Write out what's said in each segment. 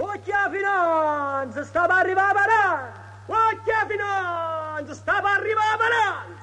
Occhia finanza, sta per arrivare a Occhia finanza, sta per arrivare a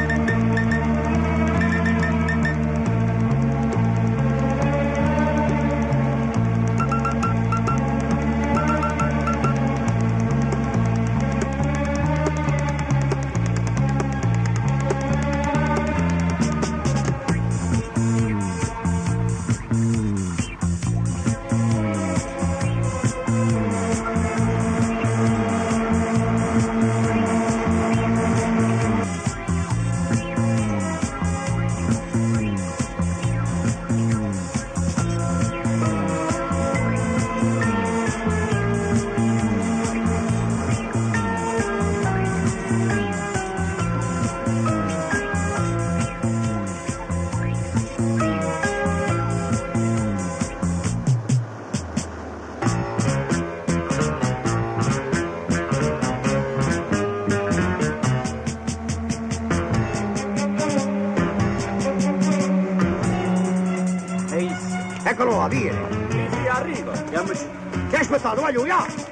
Eccolo là, vieni. Sì, arriva. Andiamoci. Che hai aspettato, voglio, ya!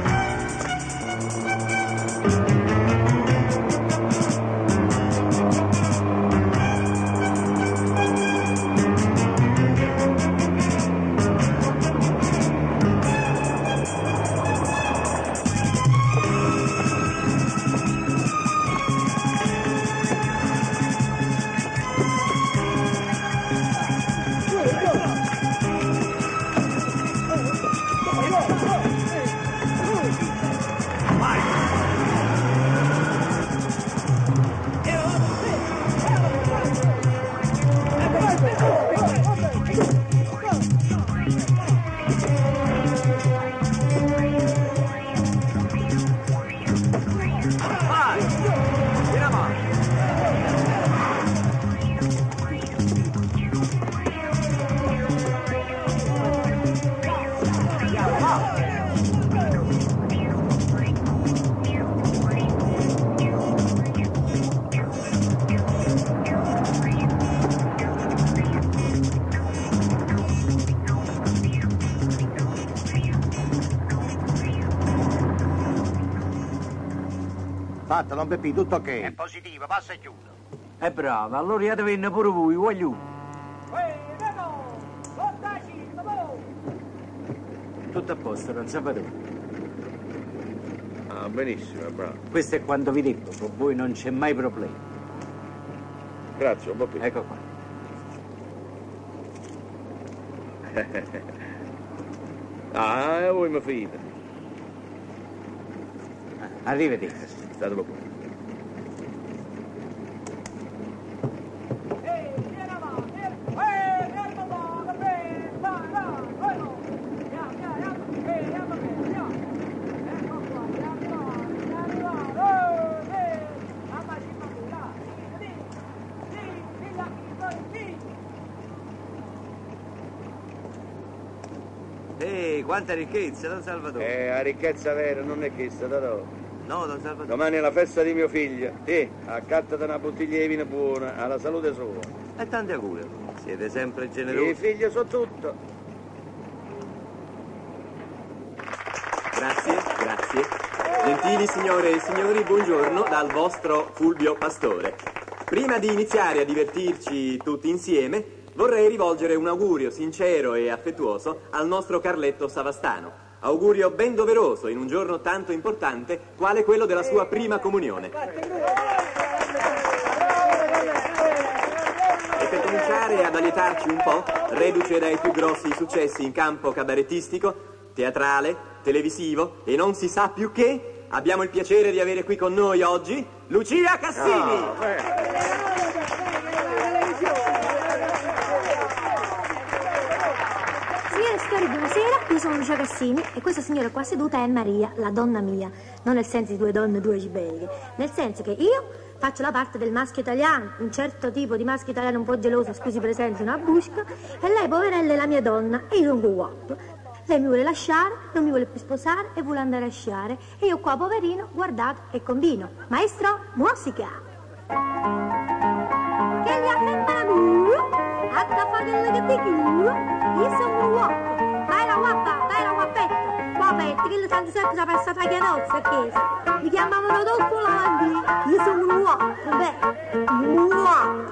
Fatta, non Peppi, tutto ok. È positivo, passa e chiudo. È bravo, allora io venne pure voi, voglio. Tutto a posto, non Salvatore. Ah, benissimo, è bravo. Questo è quanto vi dico, con voi non c'è mai problema. Grazie, un po' più. Ecco qua. Ah, voi mi fide. Arrivederci. Statelo qua. Quanta ricchezza, Don Salvatore. La ricchezza vera non è questa, da dove? No, Don Salvatore. Domani è la festa di mio figlio. Accattati una bottiglia di vino buona, alla salute sua. E tanti auguri. Siete sempre generosi. I figli so tutto. Grazie, grazie. Gentili signore e signori, buongiorno dal vostro Fulvio Pastore. Prima di iniziare a divertirci tutti insieme, vorrei rivolgere un augurio sincero e affettuoso al nostro Carletto Savastano. Augurio ben doveroso in un giorno tanto importante quale quello della sua prima comunione. E per cominciare ad allietarci un po', reduce dai più grossi successi in campo cabarettistico, teatrale, televisivo e non si sa più che, abbiamo il piacere di avere qui con noi oggi Lucia Cassini. Buonasera, io sono Lucia Cassini e questa signora qua seduta è Maria, la donna mia. Non nel senso di due donne, due cibeliche, nel senso che io faccio la parte del maschio italiano, un certo tipo di maschio italiano un po' geloso, scusi presenza, una busca, e lei, poverella, è la mia donna e io sono un guappo. Lei mi vuole lasciare, non mi vuole più sposare e vuole andare a sciare. E io qua, poverino, guardate e combino. Maestro, musica! Che gli ha sempre la mia, a da fare che ti chiudo, io sono un guappo. Vai la guappa, vai la guappetta, che il San Giuseppe si è passata a Chianozza a chiesa. Mi chiamavano Rodolfo Lavandini. Io sono un uomo. Beh, un uomo.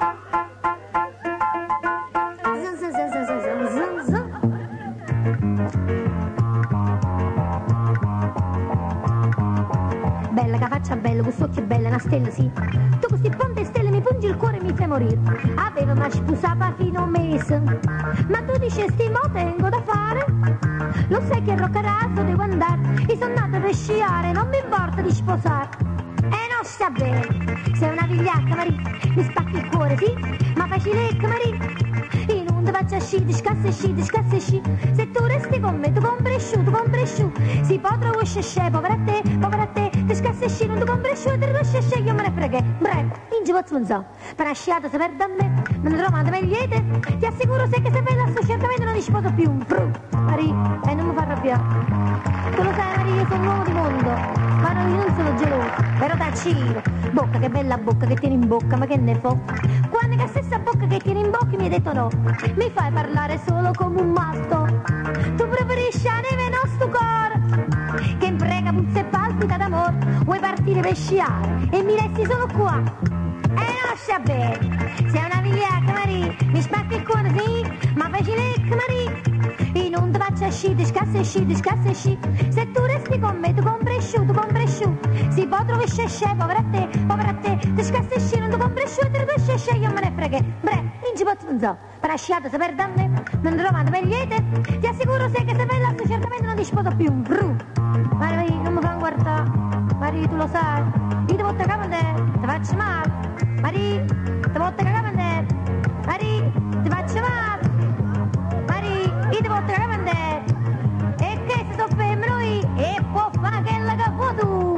Bella, che faccia bella, questo occhio è bella, una stella, sì. Tu questi ponte e stelle mi pungi il cuore e mi fai morire. Aveva mai sposata fino a un mese. Ma tu dicesti, mo tengo da fare. Lo sai che roccaraso devo andare. Io sono nata per sciare, non mi importa di sposare. Non sta bene. Sei una vigliacca, Maria. Mi spacchi il cuore, sì. Ma facilecca, Maria. Io non ti faccio sci, discassa sci. Se tu resti con me, tu compri sciù. Si può trovare sci, povera a te. Discassa sci, non ti compri sciù, te lo sci, io me ne freghe. Breve, in giù non so. Per una sciata se perde a me, me ne trovate megliete. Ti assicuro se che se bella sto certamente non ti sposo più. Maria, non mi fa arrabbiare. Tu lo sai, Maria, io sono un uomo di mondo. Ma io non sono geloso, però taccino. Bocca, che bella bocca che tieni in bocca, ma che ne fo? Quando che stessa bocca che tieni in bocca mi hai detto no. Mi fai parlare solo come un matto. Tu preferisci la neve nostro cuore, che imprega, puzza e palpita d'amore. Vuoi partire per sciare e mi resti solo qua. Non sta bene. Sei una vigliacca, Maria. Mi spacchi il cuore, sì, ma facilecca, Maria. Io non ti faccio sci, discassa sci. Se tu resti con me, tu compri sciù. Si può trovare sci, povera a te. Discassa sci, non ti compri sciù, te lo sci, io me ne freghe. Bre, in ci posso non so. Per la sciata se perde a me, non ti trovate megliete. Ti assicuro se che se bella, tu certamente non ti sposo più. Maria, non mi fanno guardare. Maria, tu lo sai. Io ti porto a capo te, ti faccio male. Maria, ti porto a capo te. Maria, ti faccio male. Maria, io ti porto a capo te. E che se sono noi e può fare che la capo tu.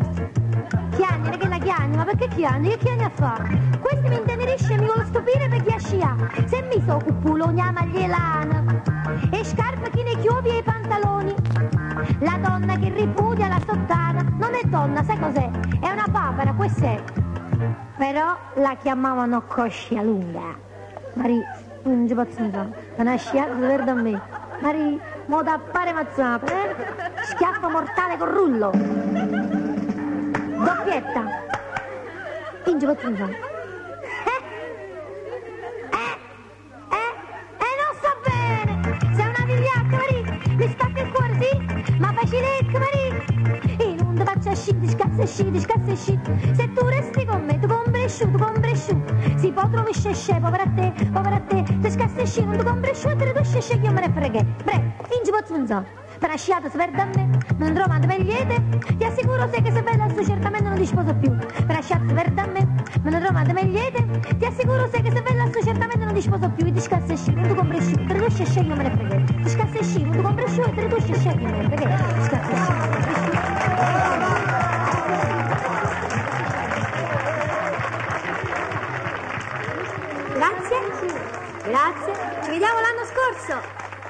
Chiagni, che la chiagni, ma perché chiagni? Che chiagni a fare? Questo mi intenerisce e mi vuole stupire per chi a sciare. Se mi so cupulogna maglielana e scarpe chi ne chiuvi e i pantaloni. La donna che ripudia la sottana non è donna, sai cos'è? È una papera, questa è. Però la chiamavano coscia lunga. Maria, non ci posso fare. Una sciata verde a me. Maria, mo da appare mazzata, Schiaffo mortale col rullo. Doppietta. Non ci posso fare. Non sta bene. Sei una vigliacca, Maria. Mi spacca il cuore, sì? Ma facilecca, Maria. Io non ti faccio sci, discassa sci. Se tu resti con me, tu compri sciù. Si può trovare sci, povera a te. Discassa sci, non ti compri sciù, te lo sci, io me ne freghe. Bre, in ci posso non so. Per una sciata se perde a me, non trovate megliete. Ti assicuro se che se bella sto certamente non ti sposo più. Per una sciata se perde a me, non trovate megliete. Ti assicuro se che se bella sto certamente non ti sposo più. Discassa sci, non ti compri sciù, te lo sci, io me ne freghe. Discassa sci, non ti compri sciù, te lo sci, io me ne freghe. Discassa sci. Grazie, ci vediamo l'anno scorso.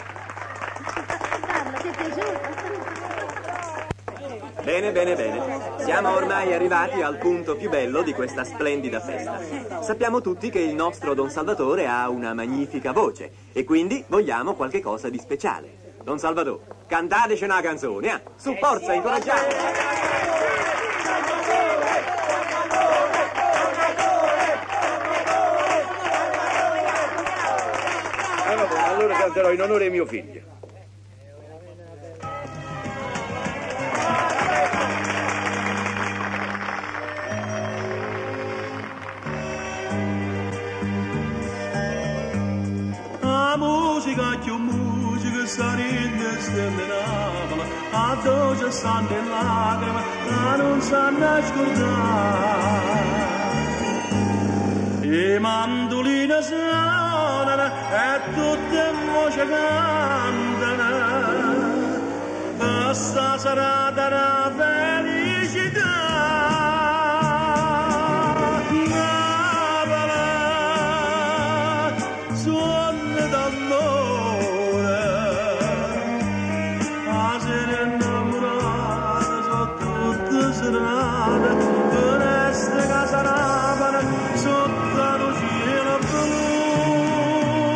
Bene. Siamo ormai arrivati al punto più bello di questa splendida festa. Sappiamo tutti che il nostro Don Salvatore ha una magnifica voce e quindi vogliamo qualche cosa di speciale. Don Salvatore, cantateci una canzone, Su, forza, incoraggiate! Allora canterò in onore di mio figlio. La musica più musica sarinde stelle Napoli, a dove stanno in lacrime, ma non sanno scordare. I mandolini suonano e tutte voci cantano, questa serata la felicità. Napoli, suona d'amore, a sera innamorata sotto tutte serate, per essere casa Napoli, sotto lo cielo blu.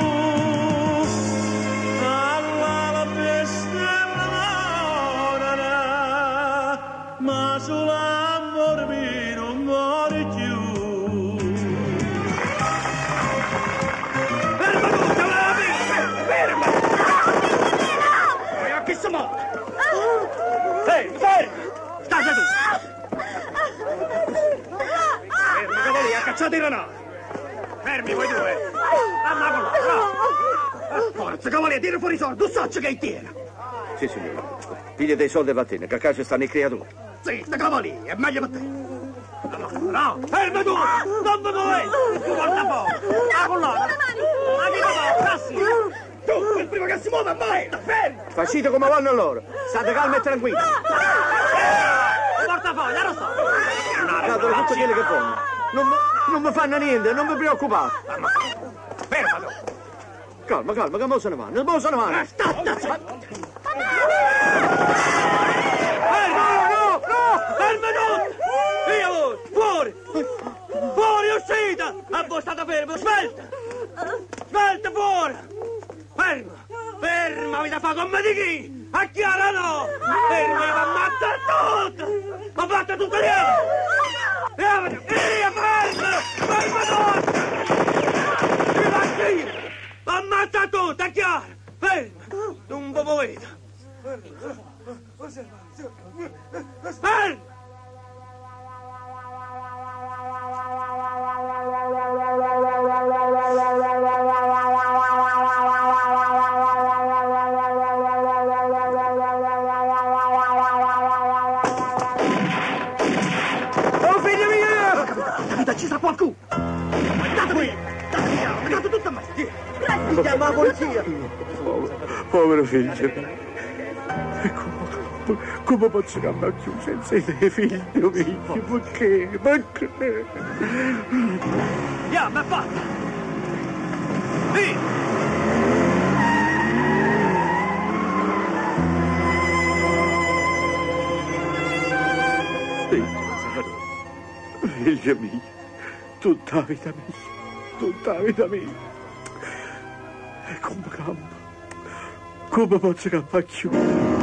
Alla la festa dell'amore, solo amore mio non muore più. Ferma tutta, ferma! Ma che si muove? Ferma! Stai seduto! Ferma, cavaliere, cacciate il renale! Fermi voi due! Andiamo là, no! Forza, cavaliere, tira fuori i soldi, tu sacci che è intera! Sì, signore. Piglia dei soldi e vattene, che a casa stanno i creatori. Sì, sta cavaliere, è meglio per te! No, ferma tu! Non mi muovete! Guarda fuori! La collana! La dico cassi! Tu, il primo che si muove, mai! Fermi! Facite come vanno loro. State calmi e tranquilli. Portafoglio, lo so! Cadono tutto quello che vogliono. Non mi fanno niente, non vi preoccupate. Ferma tu! Calma, che mo se ne vanno, mo se ne vanno. No! Ferma tu! Via voi! Fuori! Fuori, uscita! A voi state fermo, svelta! Svelta fuori! Ferma, mi da fa come di chi? A chiara no! Ferma, mi ammazza tutto! Ma fatta tutto dietro! Via, ferma tutto! Mi va qui! Ammazza tutto, a chiara! Ferma! Non vi muovete! Ferma! Oh, figlio mio! Capita, ci sta qualcuno! Andate qui! Andate tutto a me! Chiama la polizia! Povero figlio. Come posso cambiare più senza i tuoi figli, figlio? Perché? Andiamo, è fatta! Via! Figlio mio, tutta la vita mia. E come campo? Come posso campare più?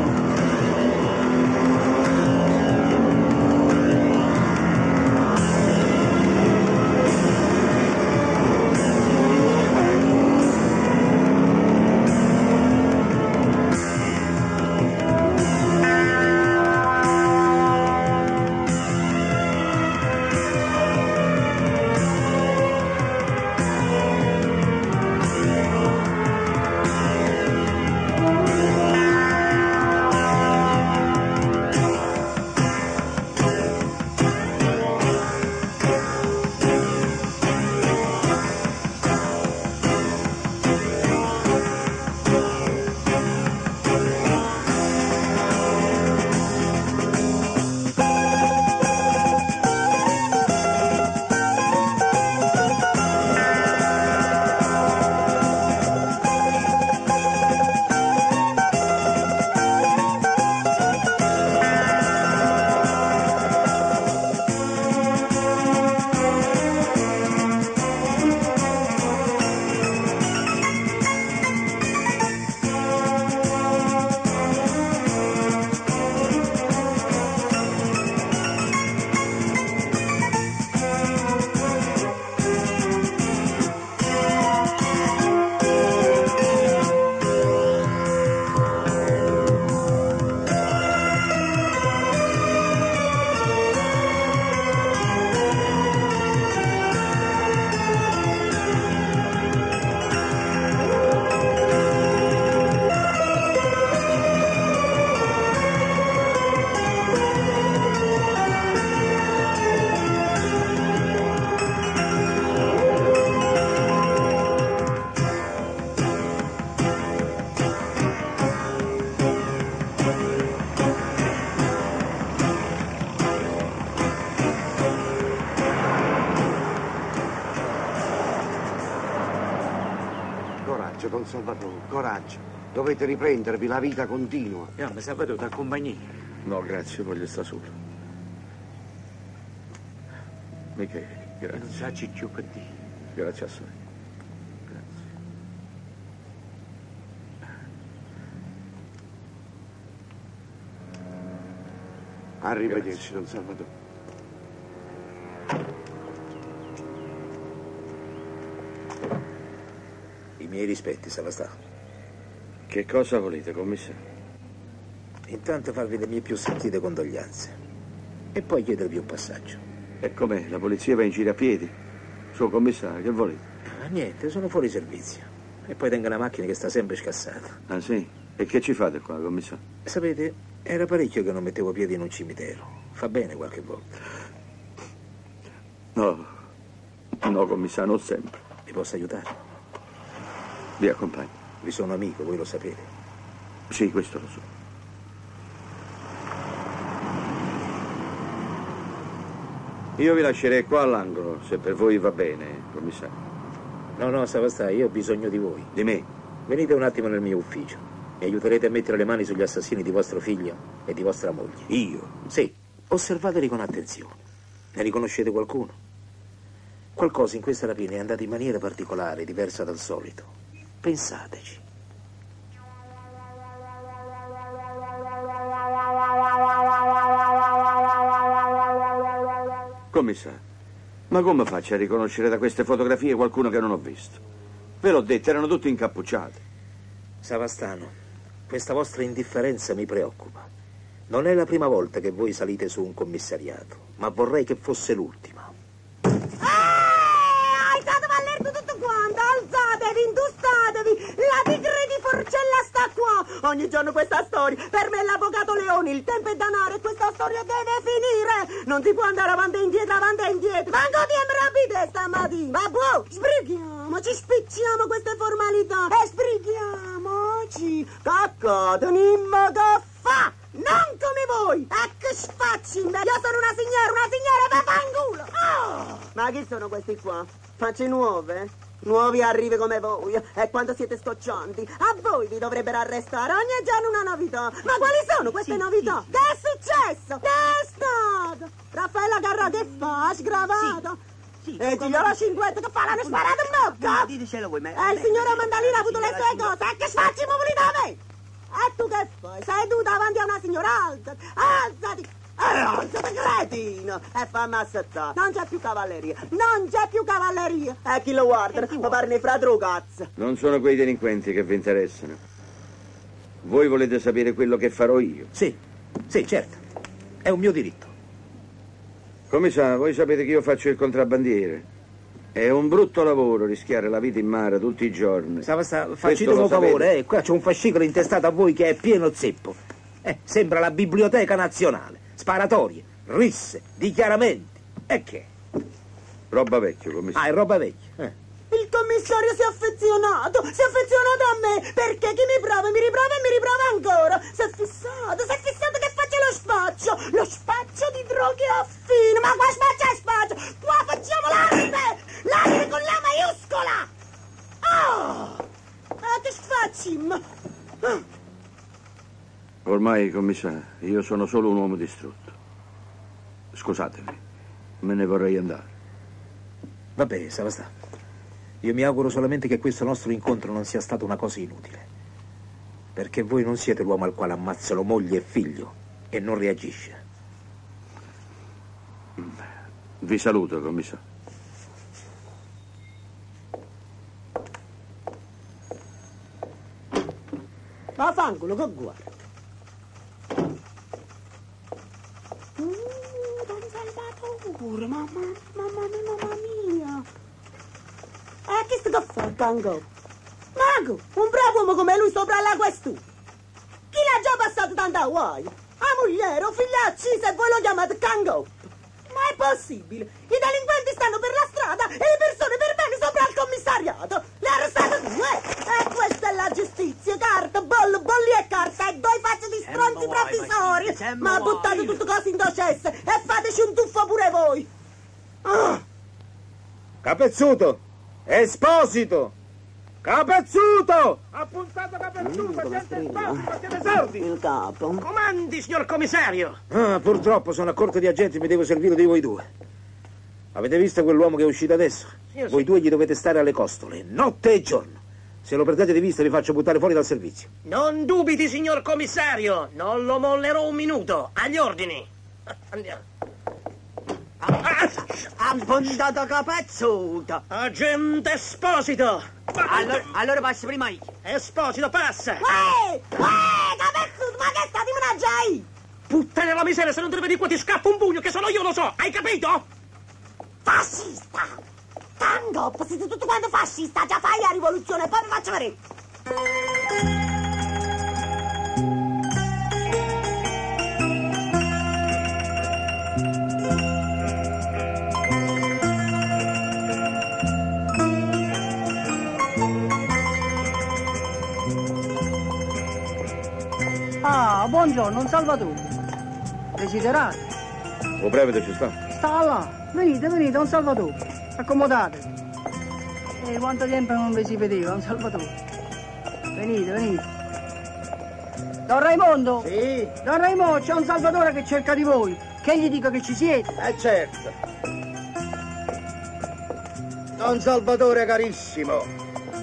Coraggio, Don Salvatore, coraggio. Dovete riprendervi, la vita continua. Mi Salvatore, ti accompagni. No, grazie, voglio stare solo. Michele, grazie. Non sacci più per te. Grazie assai. Grazie. Arrivederci, don Salvatore. I miei rispetti, Savastà. Che cosa volete, commissario? Intanto farvi le mie più sentite condoglianze e poi chiedervi un passaggio. E com'è? La polizia va in giro a piedi? Suo commissario, che volete? Ah, niente, sono fuori servizio. E poi tengo una macchina che sta sempre scassata. Ah, sì? E che ci fate qua, commissario? Sapete, era parecchio che non mettevo piedi in un cimitero. Fa bene qualche volta. No, commissario, non sempre. Vi posso aiutare? Vi accompagno. Vi sono amico, voi lo sapete. Sì, questo lo so. Io vi lascerei qua all'angolo, se per voi va bene, commissario. No, Savastà, io ho bisogno di voi. Di me? Venite un attimo nel mio ufficio. Mi aiuterete a mettere le mani sugli assassini di vostro figlio e di vostra moglie. Io? Sì, osservateli con attenzione. Ne riconoscete qualcuno? Qualcosa in questa rapina è andato in maniera particolare, diversa dal solito. Pensateci. Commissario, ma come faccio a riconoscere da queste fotografie qualcuno che non ho visto? Ve l'ho detto, erano tutti incappucciati. Savastano, questa vostra indifferenza mi preoccupa. Non è la prima volta che voi salite su un commissariato, ma vorrei che fosse l'ultima. Alzatevi all'erto tutto quanto, alzatevi, industatevi, la tigre di Forcella sta qua. Ogni giorno questa storia, per me è l'avvocato Leoni, il tempo è denaro e questa storia deve finire. Non si può andare avanti e indietro, Manco tempo rapide stamattina, ma boh, sbrighiamoci, spicciamo queste formalità e sbrighiamoci. Caccato, nimmo che fa, non come voi. E che sfacci, io sono una signora, vaffanculo. Oh! Ma chi sono questi qua? Facce nuove? Nuovi arrivi come voi, e quando siete scoccianti, a voi vi dovrebbero arrestare ogni giorno una novità. Ma quali sono queste novità? Che è successo? Che è stato? Raffaella Carrà che fa? Ha sgravato? E Gigliola Cinquetta che fa? L'hanno sparato in bocca? Ditecelo voi, ma... E il signore Mandalina ha avuto le sue cose, e che sfacci muovili da me? E tu che fai? Seduta davanti a una signora alta? Alzati! Alzati, cretino! E fammi assettare. Non c'è più cavalleria. E chi lo guarda? Ma parli fra cazzo. Non sono quei delinquenti che vi interessano. Voi volete sapere quello che farò io? Sì, certo. È un mio diritto. Commissario, voi sapete che io faccio il contrabbandiere. È un brutto lavoro rischiare la vita in mare tutti i giorni. Savastà, facci un favore, qua c'è un fascicolo intestato a voi che è pieno zeppo. Sembra la Biblioteca Nazionale. Sparatorie, risse, dichiaramenti. E che? Roba vecchia, commissario. Ah, è roba vecchia. Il commissario si è affezionato a me, perché chi mi prova ancora. Si è fissato che faccia lo spaccio di droghe a fine. Ma qua spaccio, qua facciamo l'arte con la maiuscola. Che sfacci? Ormai, commissario, io sono solo un uomo distrutto. Scusatemi, me ne vorrei andare. Va bene, Savastà. Io mi auguro solamente che questo nostro incontro non sia stato una cosa inutile. Perché voi non siete l'uomo al quale ammazzano moglie e figlio e non reagisce. Vi saluto, commissario. Vaffanculo, che guarda. Don Salvatore, mamma mia. Che sto che fa, Tango? Mago, un bravo uomo come lui sopra la questura. Chi l'ha già passato tanta guai? A moglie, o figlia accisa e voi lo chiamate Tango? Ma è possibile? I delinquenti stanno per la strada e le persone per bene sopra al commissariato. Le arrestate due. E questa è la giustizia. Carta, bolli e carta. E due facce di stronzi provvisori. Ma buttate tutto cose in docesse e fateci un tuffo pure voi. Capezzuto! Esposito! Capezzuto! Appuntato Capezzuto! Siete Esposito, siete sordi! Il capo. Comandi, signor commissario! Purtroppo sono a corte di agenti e mi devo servire di voi due. Avete visto quell'uomo che è uscito adesso? Voi due gli dovete stare alle costole, notte e giorno. Se lo perdete di vista vi faccio buttare fuori dal servizio. Non dubiti, signor commissario! Non lo mollerò un minuto! Agli ordini! Andiamo. Abbondata capezzuta. Agente Esposito. Allora passi prima io. Esposito, passa. Capezzuta, ma che sta di menaggiai? Puttana la miseria, se non te ne vedi qua ti scappa un pugno che solo io lo so. Hai capito? Fascista. Tango, siete tutto quanto fascista. Già fai la rivoluzione, poi mi faccio vedere. Ah, buongiorno, un Salvatore. Desiderate? O brevete ci sta? Sta là. Venite, un Salvatore. Accomodatevi. Quanto tempo non vi si vedeva, un Salvatore. Venite. Don Raimondo? Sì? Don Raimondo, c'è un Salvatore che cerca di voi. Che gli dico che ci siete? Certo. Don Salvatore carissimo.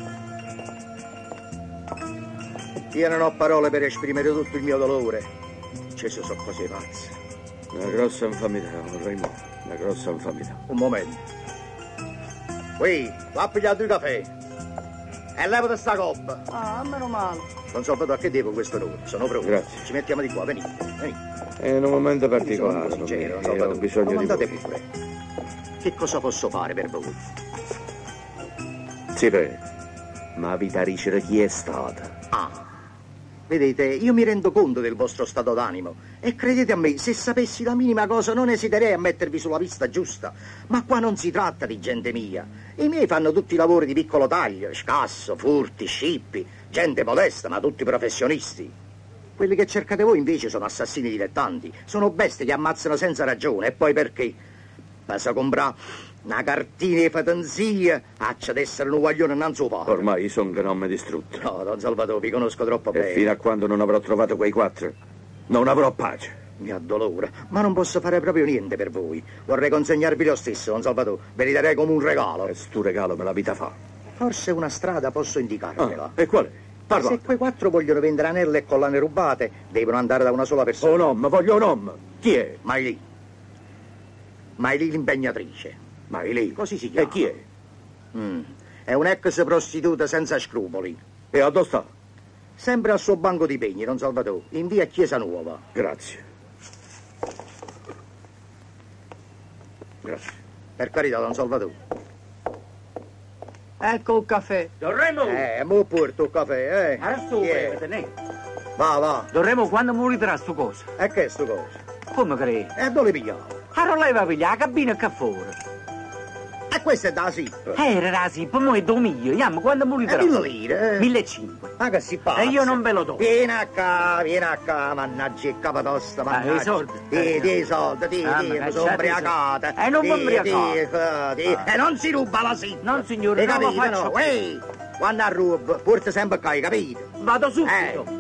Io non ho parole per esprimere tutto il mio dolore. Ci sono cose pazze. Una grossa infamità, Raimondo. Una grossa infamità. Un momento. Qui, va a pigliare il caffè. E levate sta coppa. Ah, meno male. Don Salvatore, a che devo questo onore? Sono pronto. Grazie. Ci mettiamo di qua, venite. È in un momento particolare. Sono sincero, Io ho bisogno di andate voi. pure. Che cosa posso fare per voi? Sì, ma vi dicere chi è stata? Vedete, io mi rendo conto del vostro stato d'animo e credete a me, se sapessi la minima cosa non esiterei a mettervi sulla pista giusta. Ma qua non si tratta di gente mia. I miei fanno tutti i lavori di piccolo taglio, scasso, furti, scippi, gente modesta, ma tutti professionisti. Quelli che cercate voi invece sono assassini dilettanti, sono bestie che ammazzano senza ragione. E poi perché? Basta comprare una cartina di fatanzia, accia d'essere un guaglione innanzi al padre. Ormai sono che non mi distrutto. No, Don Salvatore, vi conosco troppo bene. E fino a quando non avrò trovato quei 4, non avrò pace. Mi addolora, ma non posso fare proprio niente per voi. Vorrei consegnarvi lo stesso, Don Salvatore. Ve li darei come un regalo. E sto regalo me la vita fa. Forse una strada posso indicarvela. E qual è? Parla. Se quei 4 vogliono vendere anelle e collane rubate, devono andare da una sola persona. Oh no, ma voglio un uomo. Chi è? Mailì l'impegnatrice. Mailì? Così si chiama. E chi è? È un'ex prostituta senza scrupoli. E a dove sta? Sempre al suo banco di pegni, Don Salvatore, in via Chiesa Nuova. Grazie. Per carità, Don Salvatore. Ecco il caffè. Don Remo! Mo porto il caffè, Adesso Chi è? bevete, ne? Va. Don Remo, quando morirà sto cosa? E che è sto coso? Come credi? E dove le pigliamo? Allora lei va a pigliare la cabina che fuori. E questa è da SIP. Era la SIP, mo è domiglio. Andiamo, quando morirà? 1000 lire. 1500. Ma che si passa? E io non ve lo do. Vieni a qua, mannaggia il capatosta, mannaggia. i soldi? I soldi, ma mi sono cacciate ubriacata. E non mi ubriacate. E non si ruba la SIP. Non, signore, Hai non lo capito, faccio no? più. Ehi, quando ruba, porta sempre qua, hai capito? Vado subito.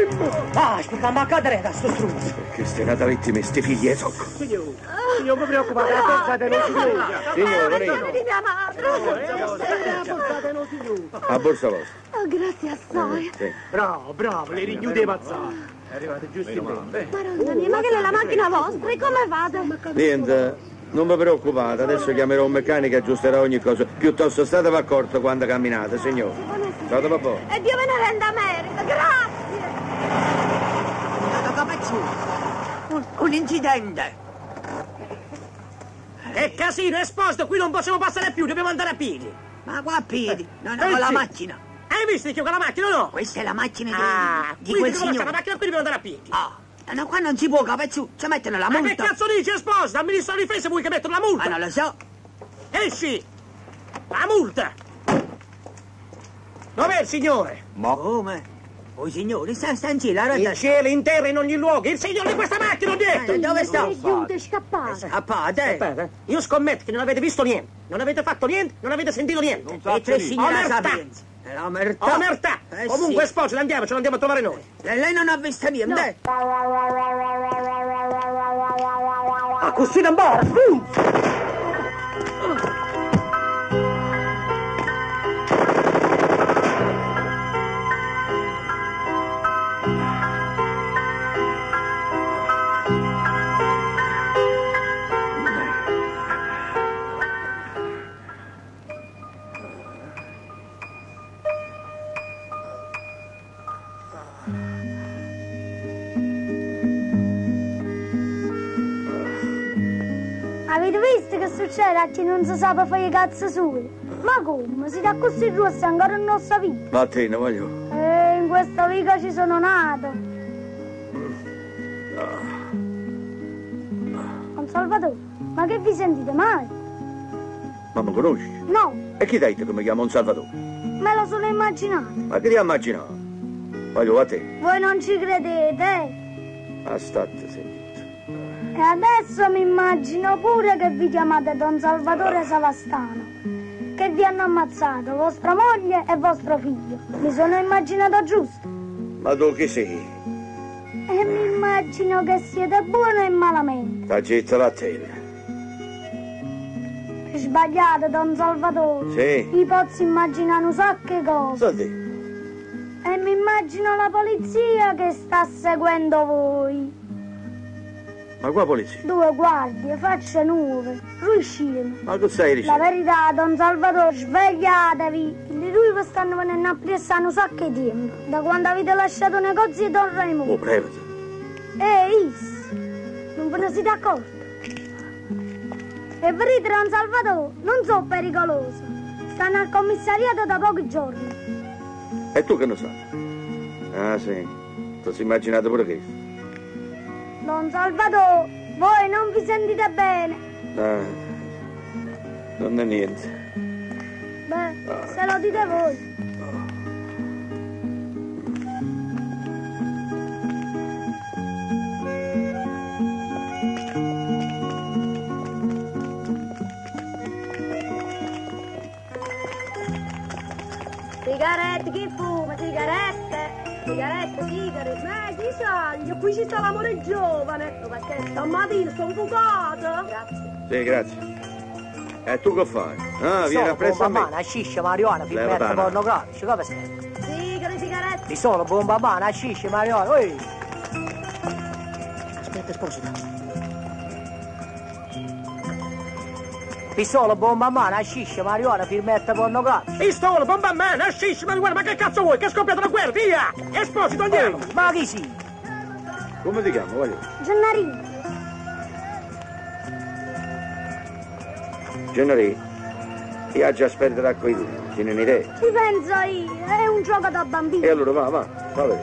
Basta, che mi accadere da sto struzzo. Che ste nata vittime, sti figli e socco. Signore, non mi preoccupate, la forzate non si trova. Signore, venite. Di mia madre. A borsa vostra. Oh, grazie assai. Sì. Bravo, le richiude mazzate. È arrivato giusto in tempo. Madonna mia, ma che è la macchina vostra? E come fate? Niente, non vi preoccupate, adesso chiamerò un meccanico e aggiusterà ogni cosa. Piuttosto statevi accorto quando camminate, signore. State a posto. E Dio ve ne renda merito, grazie. Un incidente. È casino, è esposto, qui non possiamo passare più, dobbiamo andare a piedi. Ma qua a piedi, non con la sì. macchina. Hai visto che ho con la macchina o no? Questa è la macchina di quindi quel come sta la signore. macchina qui dobbiamo andare a piedi. No, qua non si può, capezzu, ci mettono la Ma multa. che cazzo dici, esposto? Al ministro della difesa vuoi che mettono la multa? Ma non lo so. Esci! La multa! Dov'è il signore? Ma come? Oh signore, sta in cielo, In cielo, in terra, in ogni luogo. Il signore di questa macchina, ho detto! Dove sta? Aiuto, scappate. Scappate. Aspetta, io scommetto che non avete visto niente, non avete fatto niente, non avete sentito niente. E tre signore Omertà! sapienza. L'omertà. Omertà! Comunque, sposi, andiamo, ce l'andiamo a trovare noi. Lei non ha visto niente? A così da bar! Avete visto che succede a chi non si sa fare i cazzi suoi? Ma come? Si dà così rossa ancora in nostra vita? Martina, voglio. In questa vita ci sono nato. Don Salvatore, ma che vi sentite mai? Ma mi conosci? No, E chi dite che mi chiamo un Salvatore? me lo sono immaginato. Ma che ti immaginato? Voglio a te. Voi non ci credete? State sentito. E adesso mi immagino pure che vi chiamate Don Salvatore Savastano, che vi hanno ammazzato vostra moglie e vostro figlio. Mi sono immaginato giusto? Ma tu chi sei? E mi immagino che siete buono e malamente. Sta zitta la tela. Sbagliate, Don Salvatore. Sì. Vi posso immaginare un sacco di cose. Sto te. E mi immagino la polizia che sta seguendo voi. Ma qua polizia? 2 guardie, facce nuove, riusciremo. Ma che stai La dicendo? verità, Don Salvatore, svegliatevi. Di lui vi stanno venendo a pressare un sacco di tempo. Da quando avete lasciato i negozi di Don Raimondo. Oh, prevati. Is, non ve ne siete accorti? E vedete, Don Salvatore, non so pericoloso. Stanno al commissariato da pochi giorni. E tu che ne sai? Ah, sì. Ti sei immaginato pure questo. Don Salvatore, voi non vi sentite bene. Ah, non è niente. Beh, se lo dite voi. Sigarette, chi fuma? Sigarette, sigari. Chi saglia? Qui ci sta l'amore giovane. Perché stamattina sono bucato. Grazie. Sì, grazie. E tu che fai? Ah, vieni appresso a me. Bomba, scisce marijuana, Leva filmetto tana. pornografici, come stai? Sigari, sigarette. Di solo bomba, scisce marijuana, oi! Aspetta, sposo. Pistolo, bomba a mano, scisce, marijuana, filmetta pornografici. Pistolo, bomba a mano, scisce, marijuana, ma che cazzo vuoi? Che è scoppiata la guerra, via! Esposito, andiamo! Ma chi si? Come ti chiamo, voglio? Gennarino. Gennari, io già sperderà qui, ti ne idea. Ci penso io, è un gioco da bambino. E allora va, vedere.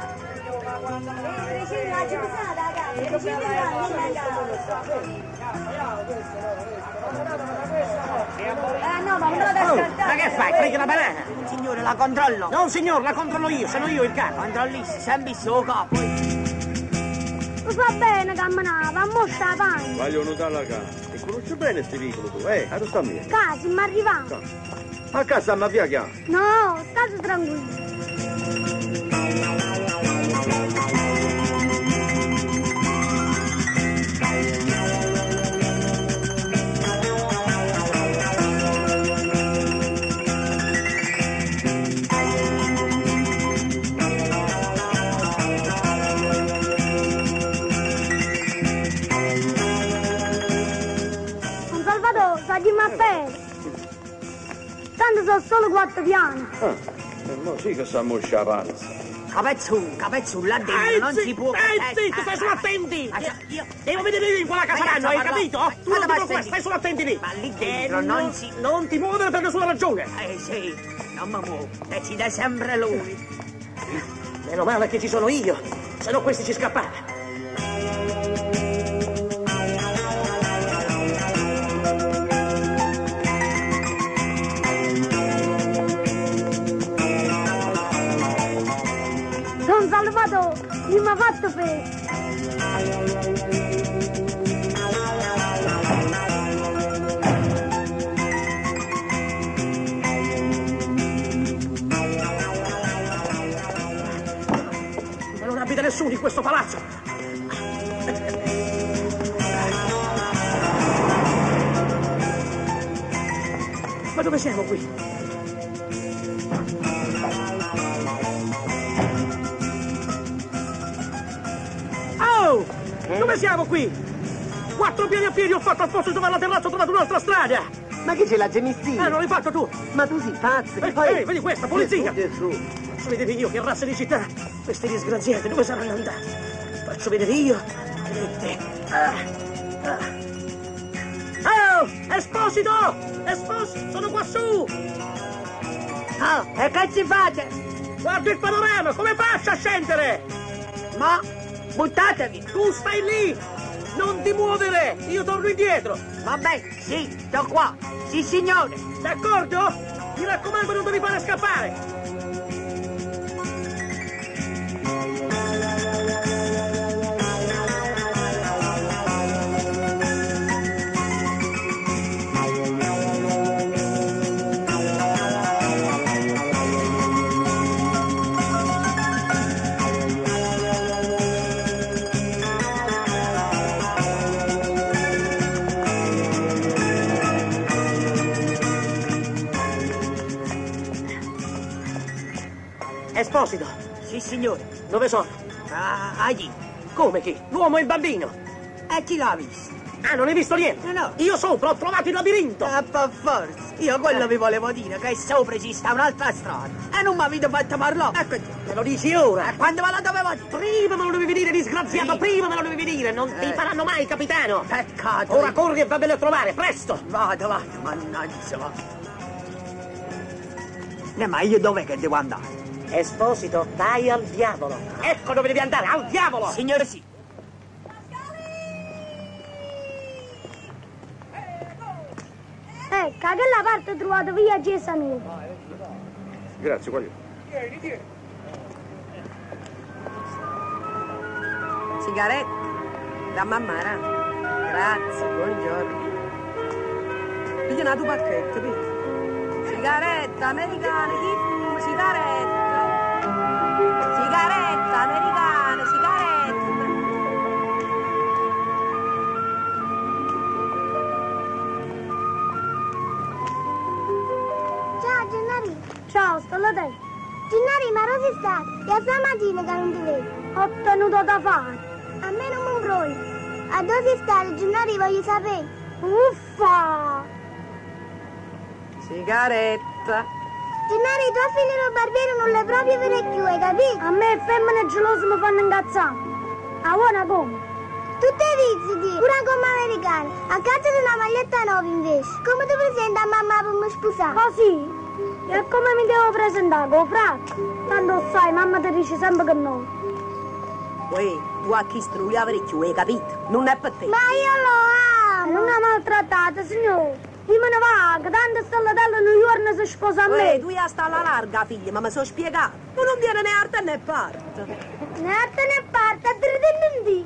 No, ma non lo ascoltare. Ma che fai? Prendi la banana? Signore, la controllo. No, signor, la controllo io, sono io il capo. Controllisti, sempre il capo. Va bene, camminava, mo sta avanti. Voglio notare la casa. E conosci bene sti vicoli tu, dove sta mia? Casi, ma arriviamo. A casa ma via chiama. No, state tranquilli. questi sono solo 4 piani. No, sì che sta moscia la panza. Capezzù, là dentro non si può... zitto, stai solo attenti! Devo vedere io in quella casaranno, hai capito? Tu non ti puoi, stai solo attenti lì! Ma lì dentro non si... Non ti muovere per nessuna ragione! Sì, non mi muovo, decide sempre lui. Meno male che ci sono io, se no questi ci scappavano. Don Salvatore, mi ha fatto freddo. Ma non abita nessuno in questo palazzo. Ma dove siamo qui? Dove siamo qui? 4 piani a piedi ho fatto al posto di trovare la terrazza, ho trovato un'altra strada! Ma che c'è la gemistina? Non l'hai fatto tu! Ma tu sei pazzo! Vedi questa, polizia! Faccio vedere io che razza di città! Queste disgraziate dove saranno andate? Faccio vedere io! Vedete? Oh! Esposito! Esposito! Sono qua su! E che ci fate? Guarda il panorama! Come faccio a scendere? Ma buttatevi! Tu stai lì! Non ti muovere! Io torno indietro! Vabbè, sì, sto qua! Sì, signore! D'accordo? Mi raccomando, non devi fare scappare! Esposito! Sì, signore! Dove sono? Allì! Come chi? L'uomo e il bambino! E chi l'ha visto? Non hai visto niente? No! Io sopra ho trovato il labirinto! Per forza! Io quello vi volevo dire, che sopra ci sta un'altra strada! E non mi avete fatto parlare! Ecco, me lo dici ora! E quando me la dovevo dire? Prima me lo dovevi dire, disgraziato! Prima me lo dovevi dire! Non ti faranno mai, capitano! Peccato! Ora corri e vattene a trovare, presto! Vado, mannaggia! Ma io dov'è che devo andare? Esposito, vai al diavolo! Ecco dove devi andare, al diavolo! Signore sì! Ecco, a quella parte ho trovato via Gesamino. Grazie, quali? Tieni. Sigaretta? Da mamma, grazie, buongiorno. Piglia una tua pacchetto, piglia. Sigaretta, americana, chi fuma, sigaretta. Sigaretta, americana, sigaretta. Ciao, Gennari. Ciao, sto là te. Gennari, ma dove stai? È stamattina che non ti vedo. Ho tenuto da fare. A me non mi imbrogli. A dove sei stato, Gennari, voglio sapere. Uffa! Sigaretta. Gennari, tu a finire il barbiere non le proprio per più, hai capito? A me femmine gelose mi fanno incazzare. A buona come? Tutte vizi, di pure come americani. A casa di una maglietta nuova invece. Come ti presenti a mamma per mi sposare? Così? E come mi devo presentare, con frate? Tanto sai, mamma ti dice sempre che no. Uè, tu a chi strulli a parecchio, hai capito? Non è per te. Ma io lo amo! Non ha maltrattato, signore. Io me ne va, che tanto Stellatello New York si sposa a me. Tu ja sta alla larga, figlia, ma mi sono spiegato. Tu non viene né arte né parte. Né arte né parte, a dire di.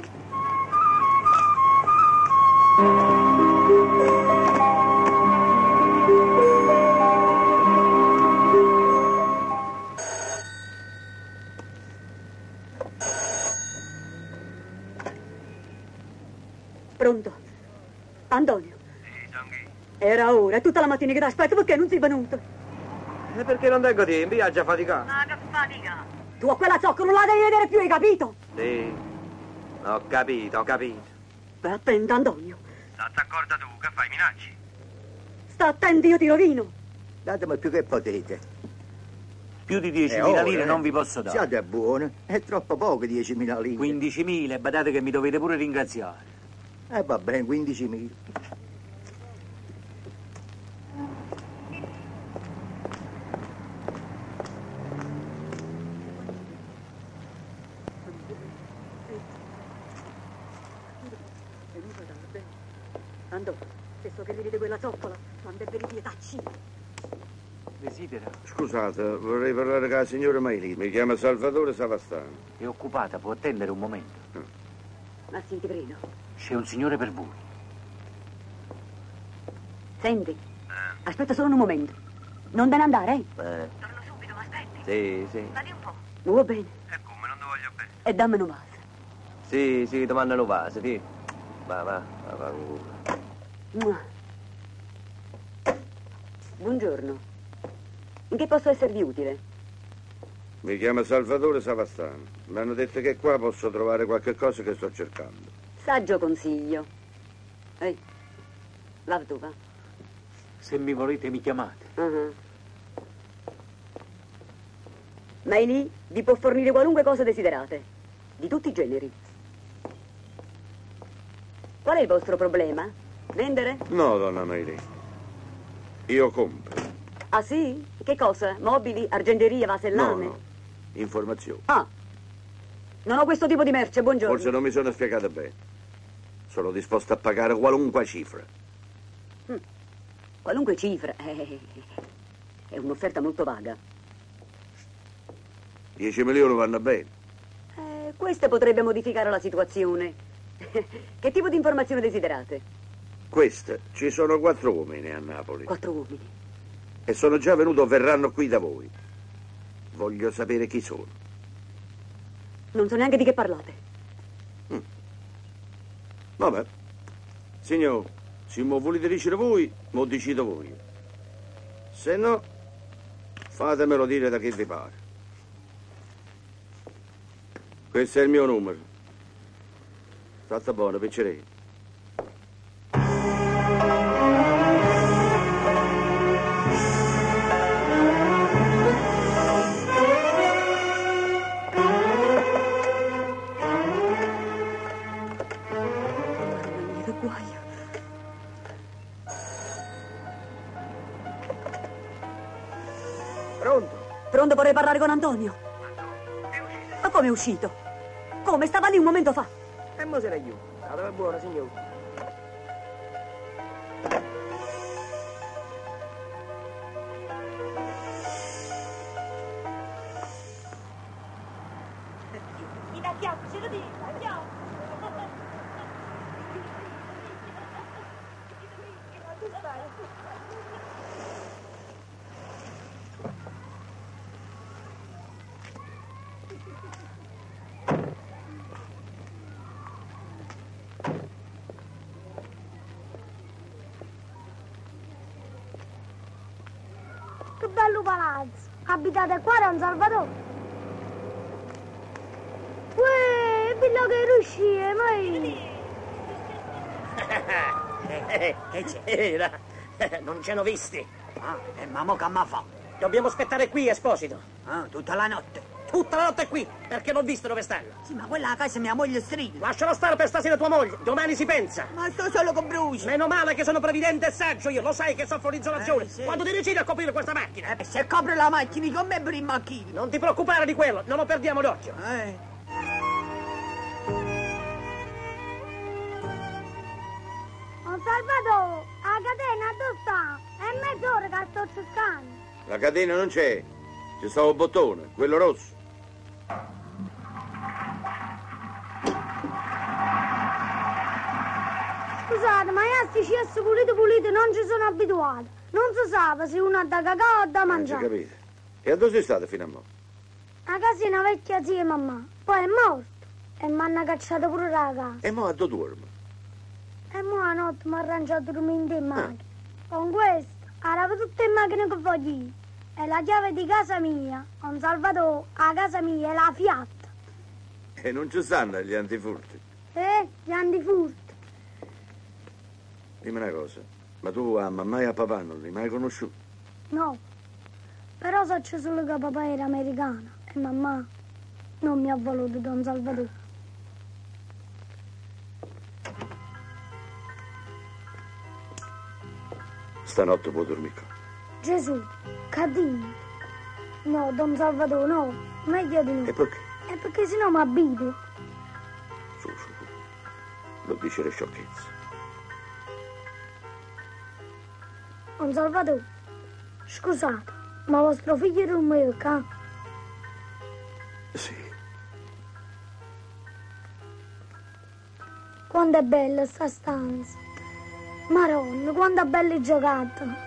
Pronto? Antonio? Era ora, è tutta la mattina che ti aspetto, perché non sei venuto? E perché non tengo tempo? Io già faticato. Ma che fatica? Tu a quella zocca non la devi vedere più, hai capito? Sì, ho capito. Stai attento, Antonio. Stai d'accordo tu, che fai, minacci? Sta attento, io ti rovino. Datemi più che potete. Più di 10.000 lire non vi posso dare. Siate buoni, è troppo poco 10.000 lire. 15.000, badate che mi dovete pure ringraziare. Va bene, 15.000. Andò, stesso che vedi quella zoppola, quando è venuti tacci. Desidera? Scusate, vorrei parlare con la signora Maili. Mi chiama Salvatore Savastano. È occupata, può attendere un momento. Ma sì, ti prego. C'è un signore per voi. Senti, aspetta solo un momento. Non te ne andare, eh? Torno subito, ma aspetti. Sì. Stai un po'. Va bene. E come, non ti voglio bene. E dammene un vaso. Sì, domandano vase, sì. Va. Mua. Buongiorno. In che posso esservi utile? Mi chiama Salvatore Savastano. Mi hanno detto che qua posso trovare qualche cosa che sto cercando. Saggio consiglio. Ehi, lava tu, va. Se mi volete mi chiamate. Maili vi può fornire qualunque cosa desiderate, di tutti i generi. Qual è il vostro problema? Vendere? No, donna Maili. Io compro. Ah sì? Che cosa? Mobili, argenterie, vasellame? No. Informazioni. Ah, non ho questo tipo di merce, buongiorno. Forse non mi sono spiegato bene. Sono disposto a pagare qualunque cifra. Qualunque cifra. È un'offerta molto vaga. 10 milioni vanno bene. Queste potrebbe modificare la situazione. Che tipo di informazione desiderate? Queste, ci sono 4 uomini a Napoli. 4 uomini. E sono già venuti o verranno qui da voi. Voglio sapere chi sono. Non so neanche di che parlate. Vabbè. Signor, se mo volete dicere voi, mo decido voi. Se no, fatemelo dire da che vi pare. Questo è il mio numero. State buono, piccerei. Pronto, vorrei parlare con Antonio. Ma come è uscito? Come? Stava lì un momento fa. E mo se ne io. Allora buona, signore. Che bello palazzo! Abitate qua a San Salvatore? Uè, è bello che riuscì, Che c'era? Non ci hanno visti. Ma mo che m'ha fa? Dobbiamo aspettare qui, Esposito. Tutta la notte. Tutta la notte qui, perché non visto dove stanno. Sì, ma quella a casa mia moglie strilla. Lasciala stare per stasera tua moglie, domani si pensa. Ma sto solo con bruci. Meno male che sono previdente e saggio io, lo sai che soffro di isolazione. Sì. Quando ti decidi a coprire questa macchina? Se copre la macchina con me per i macchini. Non ti preoccupare di quello, non lo perdiamo d'occhio. San Salvatore, la catena dove sta? È mezz'ora che sto cercando. La catena non c'è. C'è stato il bottone, quello rosso. Scusate, ma io a sti cessi puliti non ci sono abituato. Non si sa se uno ha da cacao o da Ci mangiare. capite? E a dove sei stata fino a mo'? A casa una vecchia zia mamma. Poi è morto. E mi hanno cacciato pure da casa. E mo' a dove dormo? E mo' a notte mi ha arrangiato dormire in macchina. Con questo, arrivo tutte le macchine che voglio io. E la chiave di casa mia, con Salvatore, a casa mia è la Fiat. E non ci stanno gli antifurti. Gli antifurti. Dimmi una cosa, ma tu a mamma e a papà non li hai mai conosciuti? No, però so solo che papà era americano e mamma non mi ha voluto Don Salvatore. Stanotte può dormire. Gesù, cadino. No, Don Salvatore, no, meglio di no. E perché? È perché sennò mi abito. Su, non dici le sciocchezze. Don Salvatore, scusate, ma vostro figlio era un mio cane? Sì. Quanto è bella sta stanza. Maronna, quanto è bella giocata.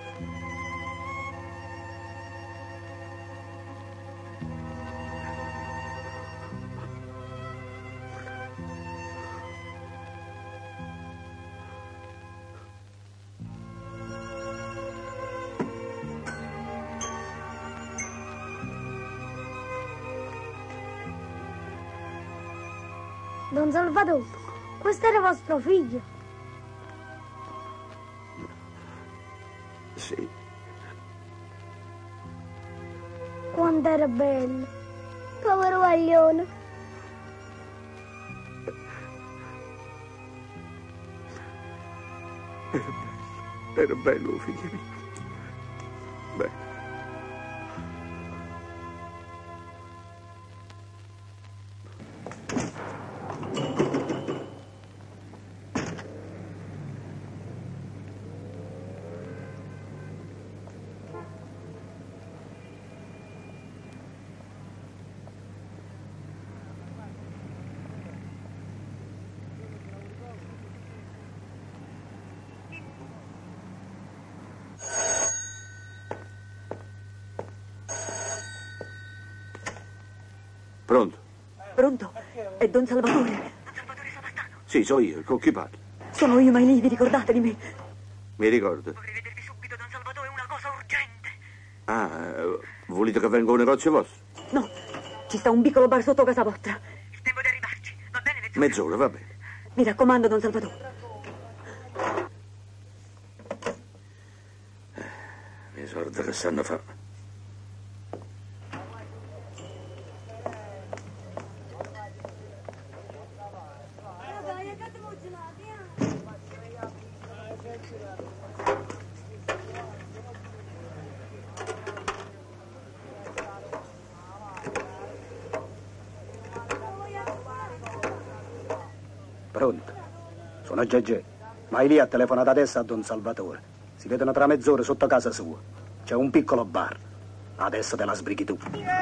Don Salvatore, questo era vostro figlio? Sì. Quanto era bello. Povero guaglione. Era bello, figlio mio. Beh. Pronto? Pronto? È Don Salvatore. Don Salvatore Savastano. Sì, so io, con chi parli? Sono io, Mailì, vi ricordate di me? Mi ricordo. Vorrei vedervi subito, Don Salvatore, è una cosa urgente. Ah, volete che venga a un negozio vostro? No, ci sta un piccolo bar sotto casa vostra. Il tempo di arrivarci, va bene? Mezz'ora, va bene. Mi raccomando, Don Salvatore. Mi sorda che sanno fa. Pronto? Sono Gegè. Mailì ha telefonato adesso a Don Salvatore. Si vedono tra mezz'ora sotto casa sua. C'è un piccolo bar. Adesso te la sbrighi tu.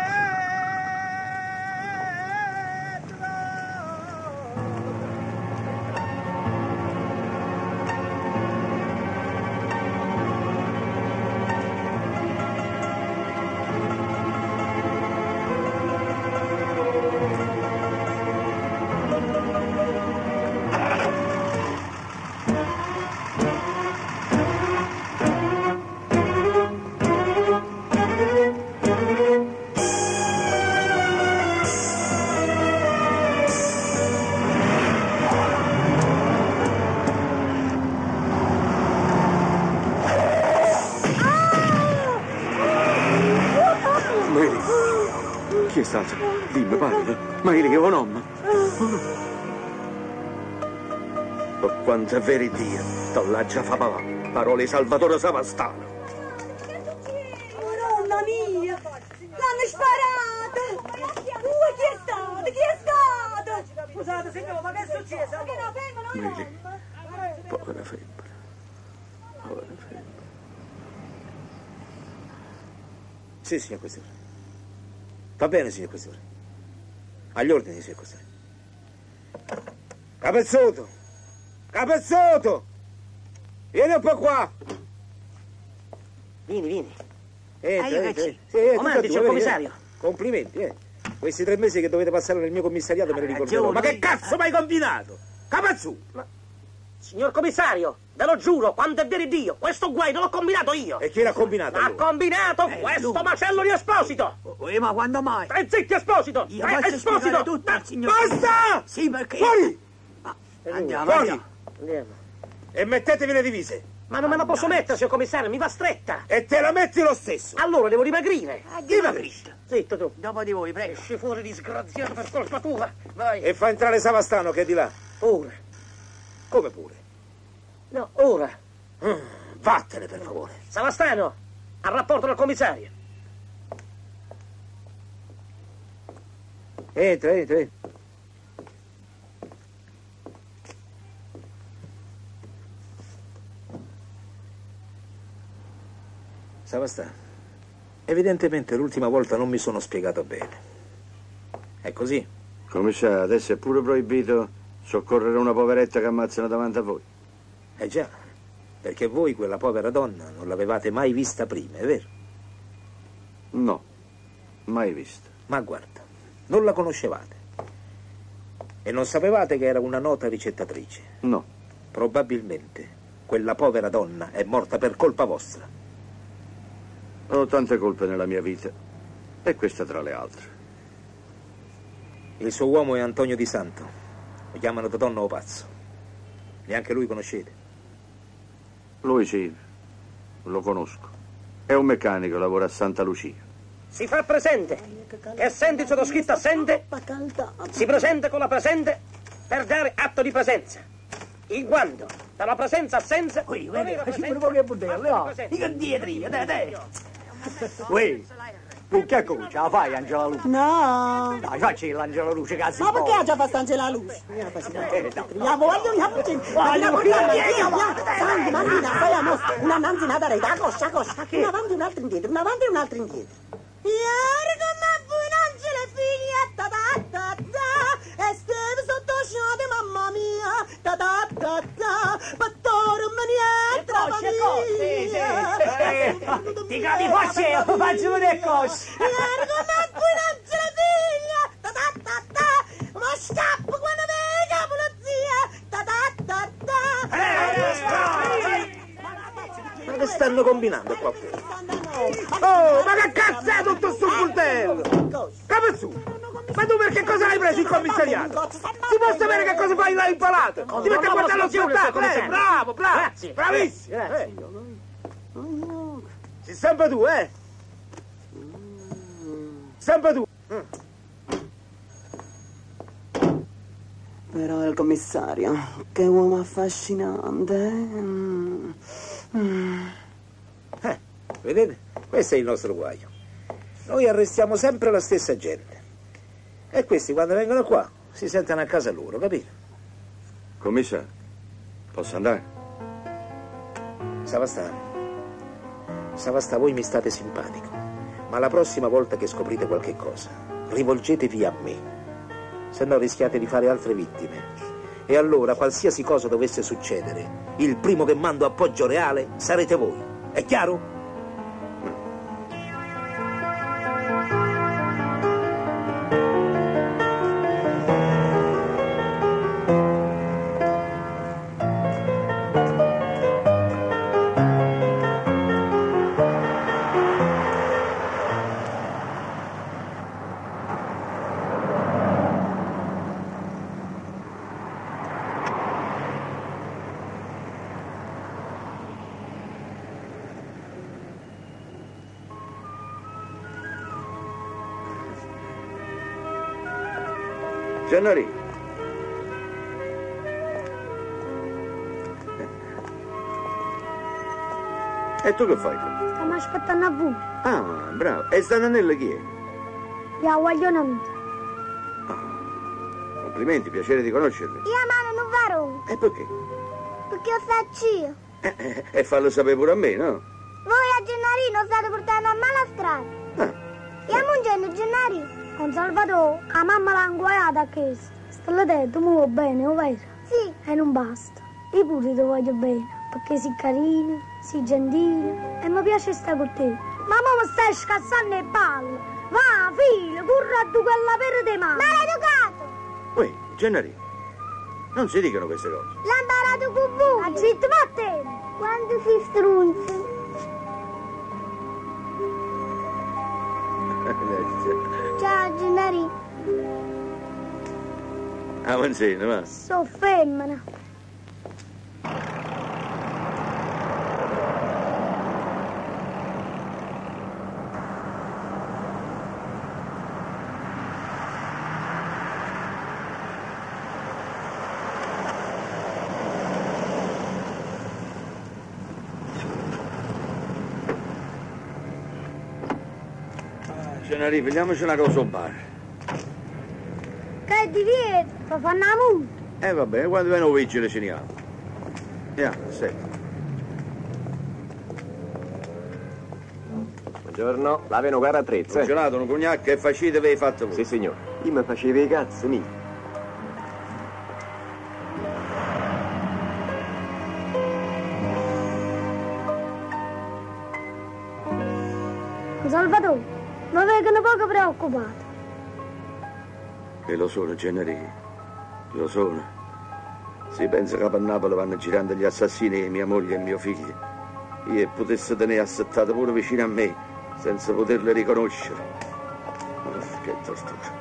Chi è stato? Dimmi, parli. Mailì o no? Oh, quanto è verità. T'allaggia fa papà. Parole Salvatore Savastano. Madonna mia! L'hanno sparato! Chi è stato? Chi è stato? Scusate, signore, ma che è successo? Che no, vengono i Mailì. Povera femmina. Povera femmina. Sì, signor Questore. Va bene, signor Questore. Agli ordini, signor Questore. Capezzotto! Capezzotto! Vieni un po' qua! Vieni. Entra, io entra. che ci? Sì, Comandi, signor commissario. Complimenti, Questi 3 mesi che dovete passare nel mio commissariato me ne ricorderò. Ma che cazzo mi hai combinato? Capezzotto! Signor commissario, ve lo giuro, quando è vero Dio, questo guai non l'ho combinato io. E chi l'ha combinato? L'ha combinato questo macello di Esposito. Ma quando mai? Stai zitti, Esposito! Io faccio spiegare tutto al signor. Basta! Sì, perché... Fuori! Andiamo. Fuori! E mettetevi le divise. Ma non me la posso mettere, signor commissario, mi va stretta. E te la metti lo stesso. Allora devo dimagrire. Dimagrisci. Zitto tu. Dopo di voi, prego. Esci fuori, disgraziato, per colpa tua. Vai. E fa entrare Savastano che è di là. Ora. Come pure? No, ora. Vattene, per favore. Savastano, al rapporto del commissario. Entra. Savastano, evidentemente l'ultima volta non mi sono spiegato bene. È così? Commissario, adesso è pure proibito soccorrere una poveretta che ammazzano davanti a voi. Eh già, perché voi quella povera donna non l'avevate mai vista prima, è vero? No, mai vista. Ma guarda, non la conoscevate. E non sapevate che era una nota ricettatrice? No. Probabilmente quella povera donna è morta per colpa vostra. Ho tante colpe nella mia vita, e questa tra le altre. Il suo uomo è Antonio Di Santo. Lo chiamano Dodonna o Pazzo. Neanche lui conoscete? Lui sì, lo conosco. È un meccanico, lavora a Santa Lucia. Si fa presente. Che senti sottoscritto assente, si presenta con la presente per dare atto di presenza. In quanto dalla presenza assenza. Ui, vedi, facciamo un po' che budello, no? Dico dietro, dai. Ui, tu che cosa la fai, Angela Luce? No. Dai, facci l'Angela Luce, cazzo. Ma perché ha già fatto Angela Luce? La voglio, Santi, Martina, fai una nanzi nata rete, coscia. Una avanti, un'altra indietro, una avanti e un'altra indietro. Ieri con me fu un'angela figlietta, e steve sotto sciate, mamma mia, pattore maniera, Ti capi forse, faccio vedere cose. Ieri con me fu un'angela figlia, ma scappo quando vedi la polizia, Ma che stanno combinando qua fuori? Oh, ma che cazzo è tutto sto coltello? Come su? Ma tu perché cosa hai preso in commissariato? Si può sapere che cosa fai là impalato? Ti metti a guardare lo spettacolo, bravo, bravissimo. Sei sempre tu, Sempre tu. Però il commissario, che uomo affascinante. Vedete? Questo è il nostro guaio. Noi arrestiamo sempre la stessa gente. E questi quando vengono qua si sentono a casa loro, capito? Commissario, posso andare? Savastano, voi mi state simpatico, ma la prossima volta che scoprite qualche cosa, rivolgetevi a me, se no rischiate di fare altre vittime. E allora, qualsiasi cosa dovesse succedere, il primo che mando a Poggio Reale sarete voi. È chiaro? Gennari. E tu che fai? Stiamo aspettando a voi. Ah, bravo. E sta Nanella chi è? Io voglio una amica. Complimenti, piacere di conoscerli. Io mano non varò. E perché? Perché lo faccio io. E fallo sapere pure a me, no? Voi a Gennarino state portando a mala strada. Io mangendo Gennarino. Con Salvatore, la mamma l'ha inguaiata a chiesa. Stelle te, tu mi vuoi bene, o vero? Sì. E non basta. Io pure ti voglio bene, perché sei carina, sei gentile e mi piace stare con te. Ma mi stai scassando le palle. Va, figlio, corri a tu quella per te mano. Maleducato! Uè, Gennari, non si dicono queste cose. L'ha imparato con voi. Ma zitto, vattene. Quando si strunza. Ciao, Gennari. Avanzino, va. Sono femmina. Gennari, pigliamoci una cosa al bar. Che divieto? Fa fanno la multa. Vabbè, quando viene un vigile ce ne ha. Senti. Buongiorno, la veno gara attrezza. Un gelato, un cognac e facite avevi fatto voi. Sì, signore. Io mi facevo i cazzi miei. Salvatore, ma vengono poco preoccupato. E lo sono, Gennari. Lo sono. Si pensa che a Napoli vanno girando gli assassini di mia moglie e mio figlio. Io potessi tenere assettato pure vicino a me, senza poterle riconoscere. Che tortura.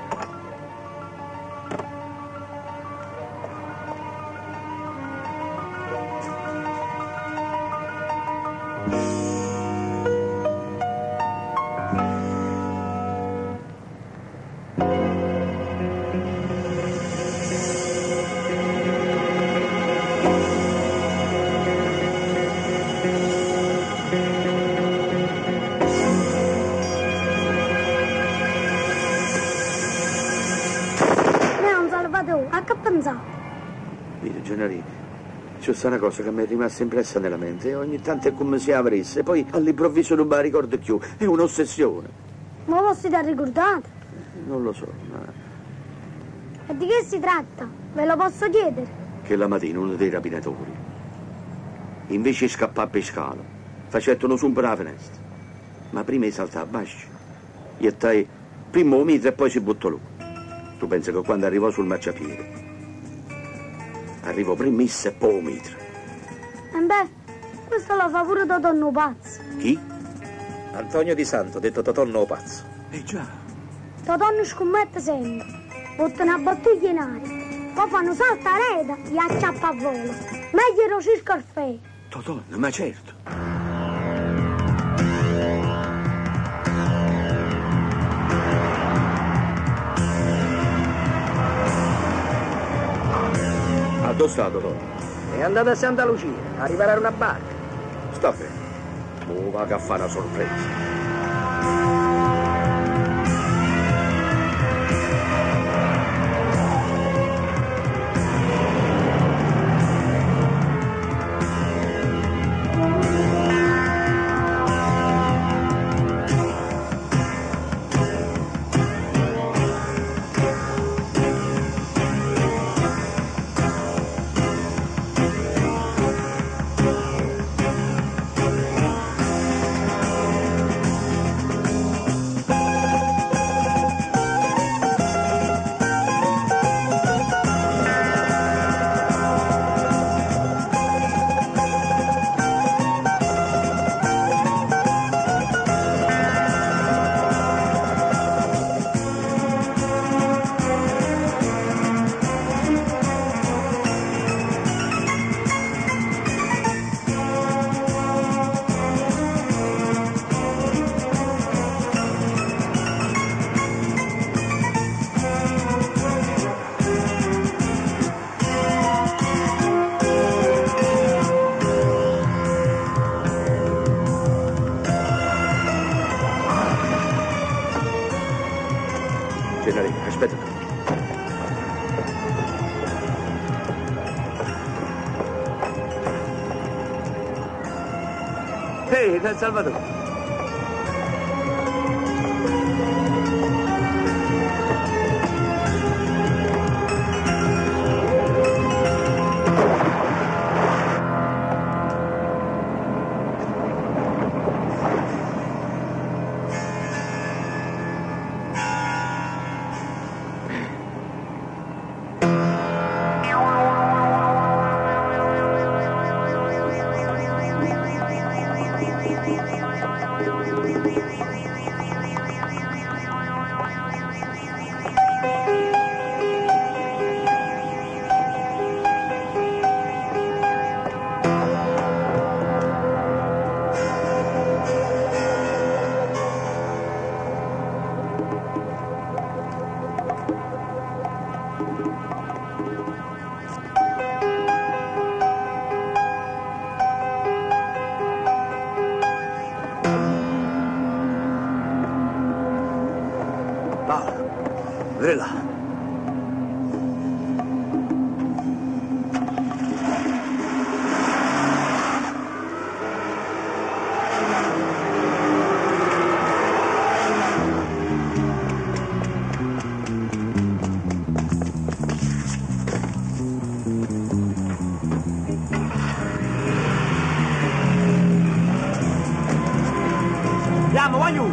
Vedi, Gennari, c'è una cosa che mi è rimasta impressa nella mente e ogni tanto è come se avresse, e poi all'improvviso non me la ricordo più. È un'ossessione. Ma voi siete ricordate? Non lo so, ma... E di che si tratta? Ve lo posso chiedere? Che la mattina uno dei rapinatori, invece di scappare per scalo, facevano su per la finestra. Ma prima saltava basso. E tai prima lo mitra e poi si buttò lui. Tu pensi che quando arrivò sul marciapiede arrivò primissa e poi mitra. Questo lo fa pure Totonno Pazzo. Chi? Antonio Di Santo, detto Totonno Pazzo. Già. Totonno scommette sempre. Buttano a bottiglia in aria. Poi fanno salta a rete e acciappa a volo. Meglio lo circo al fe. Totonno, ma certo. Dove sta Totonno? È andato a Santa Lucia a riparare una barca. Sta fermo. Va a fare una sorpresa. Aspetta. Ehi, Don Salvatore. È là. Andiamo, voglio!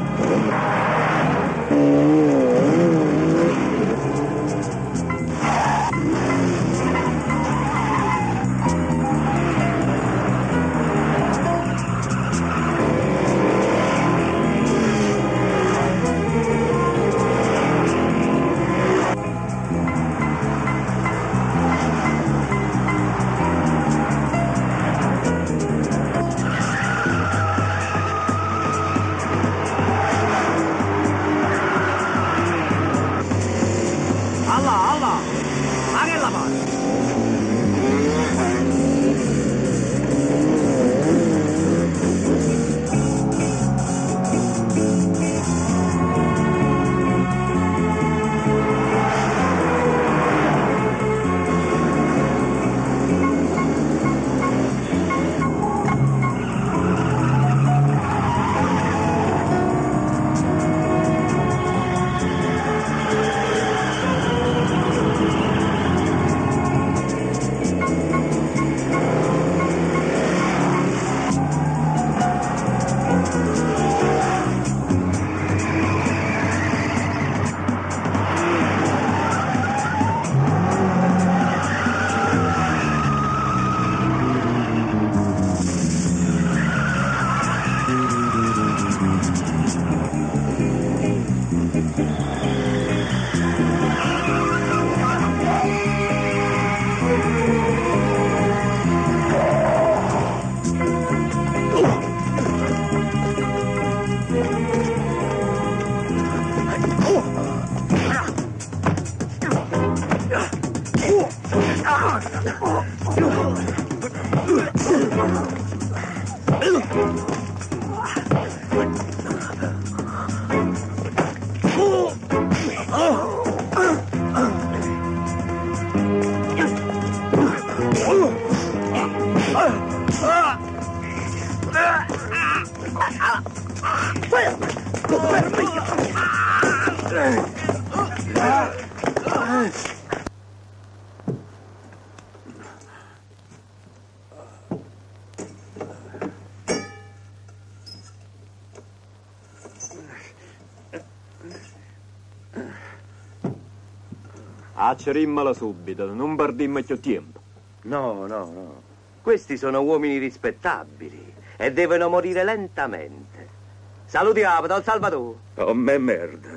Accerimmala subito, non perdimmo più tempo. No, no, no. Questi sono uomini rispettabili e devono morire lentamente. Salutiamo, Don Salvatore. Oh, me merda.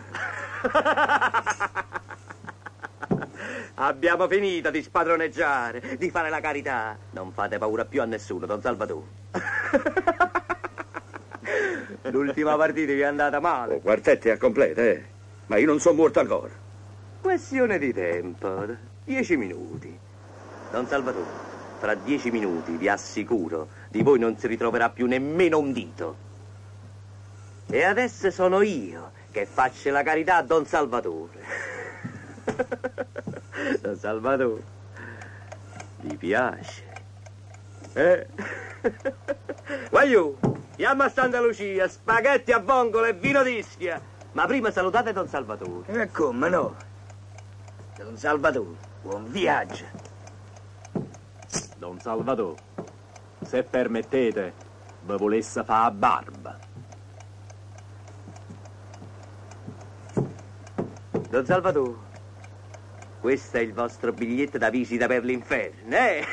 Abbiamo finito di spadroneggiare, di fare la carità. Non fate paura più a nessuno, Don Salvatore. L'ultima partita vi è andata male. Oh, quartetti a completa, ma io non sono morto ancora. Questione di tempo, 10 minuti. Don Salvatore, fra 10 minuti vi assicuro, di voi non si ritroverà più nemmeno un dito. E adesso sono io che faccio la carità a Don Salvatore. Don Salvatore, vi piace? Voglio, chiama a Santa Lucia, spaghetti a vongole e vino d'Ischia. Ma prima salutate Don Salvatore. E come no? Don Salvatore, buon viaggio. Don Salvatore, se permettete, vi volesse fare a barba. Don Salvatore, questo è il vostro biglietto da visita per l'inferno, eh?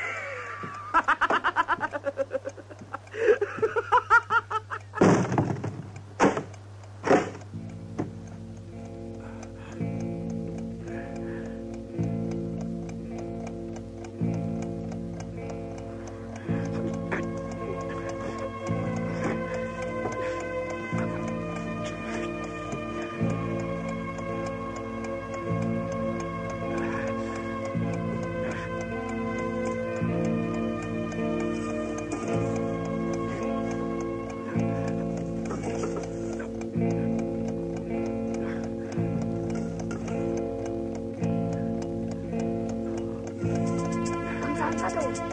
solo.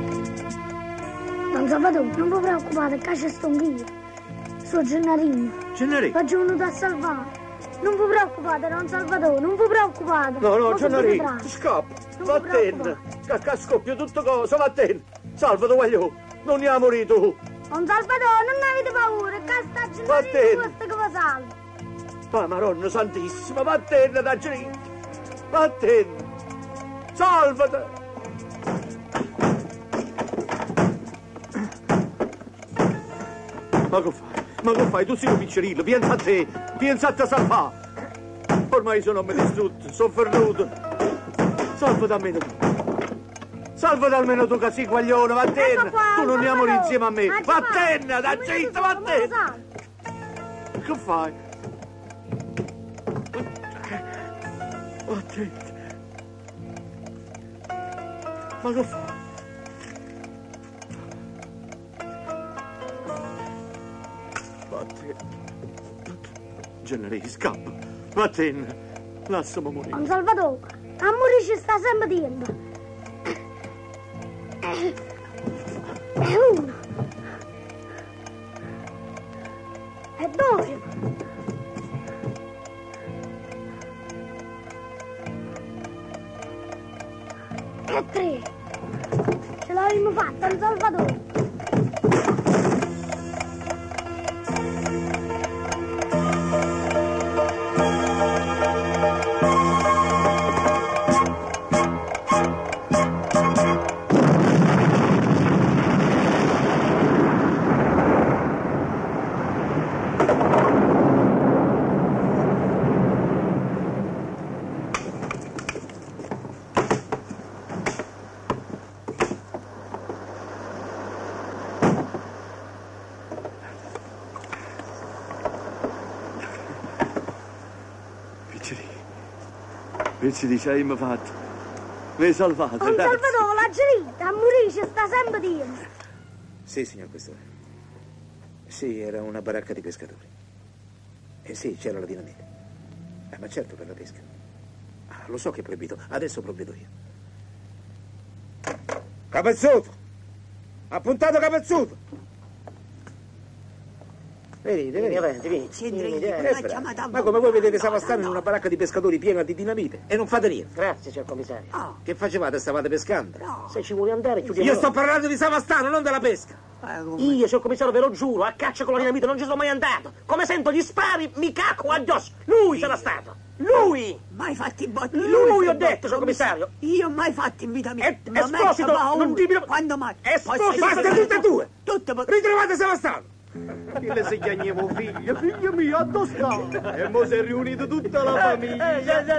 Don Salvatore, non vi preoccupate, che c'è sto anch'io. Sono Gennarino. Gennarino? L'ho venuto a salvare. Non vi preoccupate, Don Salvatore, non vi preoccupate. No, Gennarino, scappa. Vattene. Che scoppio tutto cosa, vattene. Salvato, voglio. Non ne ha morito. Don Salvatore, non avete paura, che sta Gennarino questo che vi salva. Ma Madonna Santissima, vattene da Gennarino. Vattene. Salvate. Ma che fai? Tu sei un piccerino, pensa a te salvare. Ormai sono me distrutto, sono ferruto. Salvati almeno tu che sei guaglione, vattene. Tu non ne amori insieme a me. Vattene, da zitto, vattene. Che fai? Vattene. Ma che fai? Gennarino, scappa. Vattene. Lasciamo morire. Don Salvatore, a morire ci sta sempre tempo. È uno. È due. È tre. Ce l'abbiamo fatta, Don Salvatore. Picciri, ci hai fatto. Mi hai salvato. Don Salvatore, la gerita, a morire ci sta sempre tempo. Sì, signor Questore. Sì, era una baracca di pescatori. E sì, c'era la dinamite. Ma certo, per la pesca. Lo so che è proibito. Adesso provvedo io. Capezzuto! Appuntato Capezzuto! Venite. Ma come voi vedete Savastano in una baracca di pescatori piena di dinamite e non fate niente. Grazie, signor commissario. Che facevate? Stavate pescando? Se ci vuole andare, chiudiamo. Io sto parlando di Savastano, non della pesca. Io, signor commissario, ve lo giuro, a caccia con la dinamite non ci sono mai andato. Come sento gli spari, mi cacco addosso. Lui sarà stato. Lui! Mai fatti in botti. Lui ho detto, signor commissario. Io mai fatti in vita mia. Esposito, non dimmi... Quando mai? Esposito. Basta tutte e due. Ritrovate Savastano. Che le segniamo figlio mio, a Toscana. E mo si è riunito tutta la famiglia.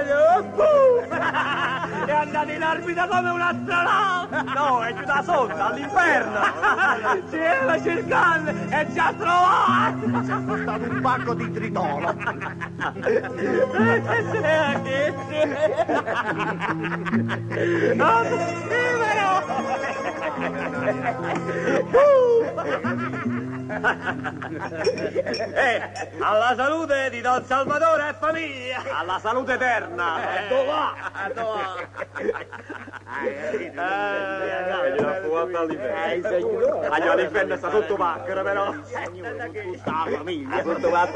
È andato in orbita come un astronauta. No, è giù da sotto, all'inferno. Ci era cercando e ci ha trovato. Ci ha portato un pacco di tritolo. Alla salute di Don Salvatore e famiglia. Alla salute eterna. Dove va? All'inferno sta sotto macchina, però. Sta famiglia. Sotto macchina,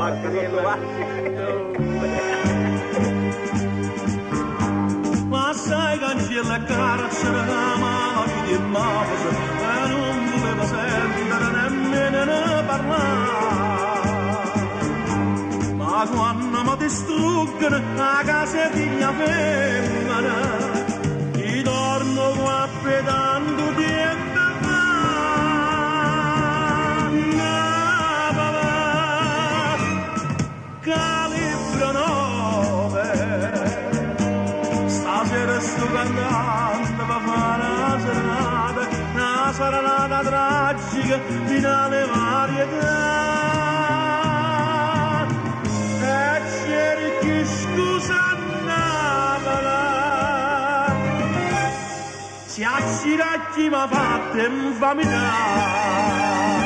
Ma sai cancella carcere la mano di mafia e non voleva sentire nemmeno ne parlare. Ma quando mi distruggono la casa di mia femmina, ti torno qua pedando dietro. Calibro 9 stasera sto cantando per fare una serenata tragica finale varietà e cerchi scusa annavala si acciracchi ma fatte infamità.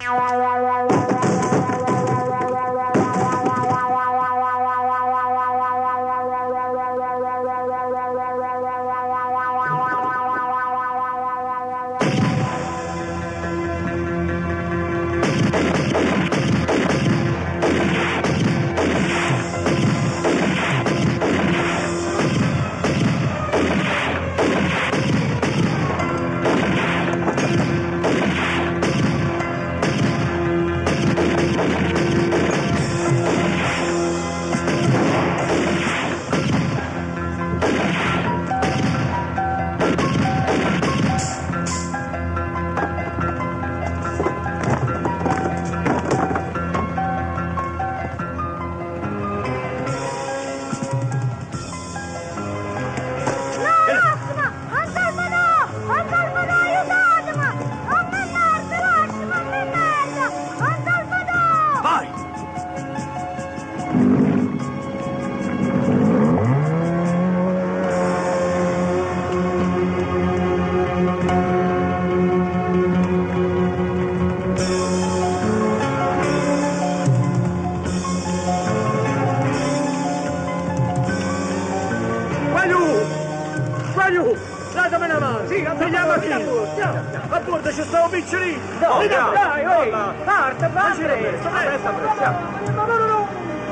Datemi una mano! Sì, andiamo qui! A bordo ci stavo piccolino! Dai, dai, parte, parte! No!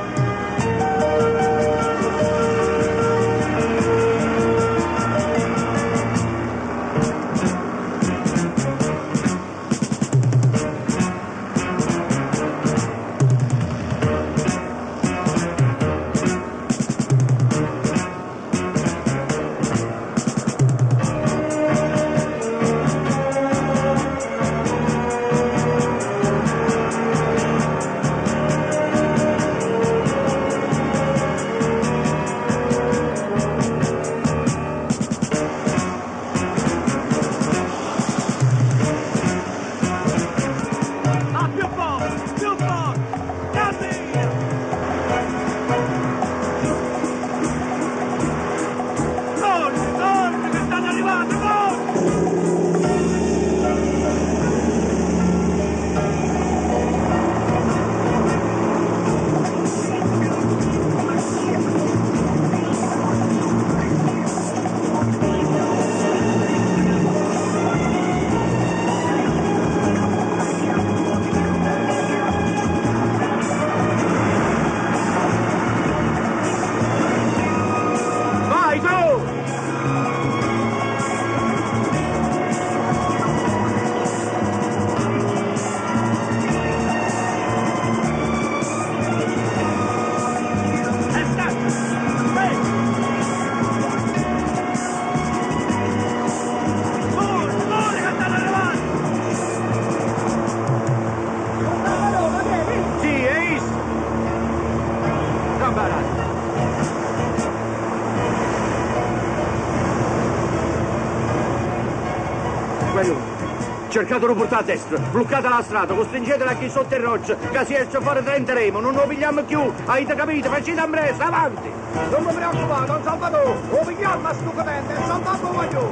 Cercatelo portare a destra, bloccate la strada, costringetela qui sotto il roccia, che si esce fuori tenteremo, non lo pigliamo più, avete capito? Facete in presto, avanti! Non mi preoccupate, Don Salvatore, lo pigliamo a stucamente, è salvato voglio!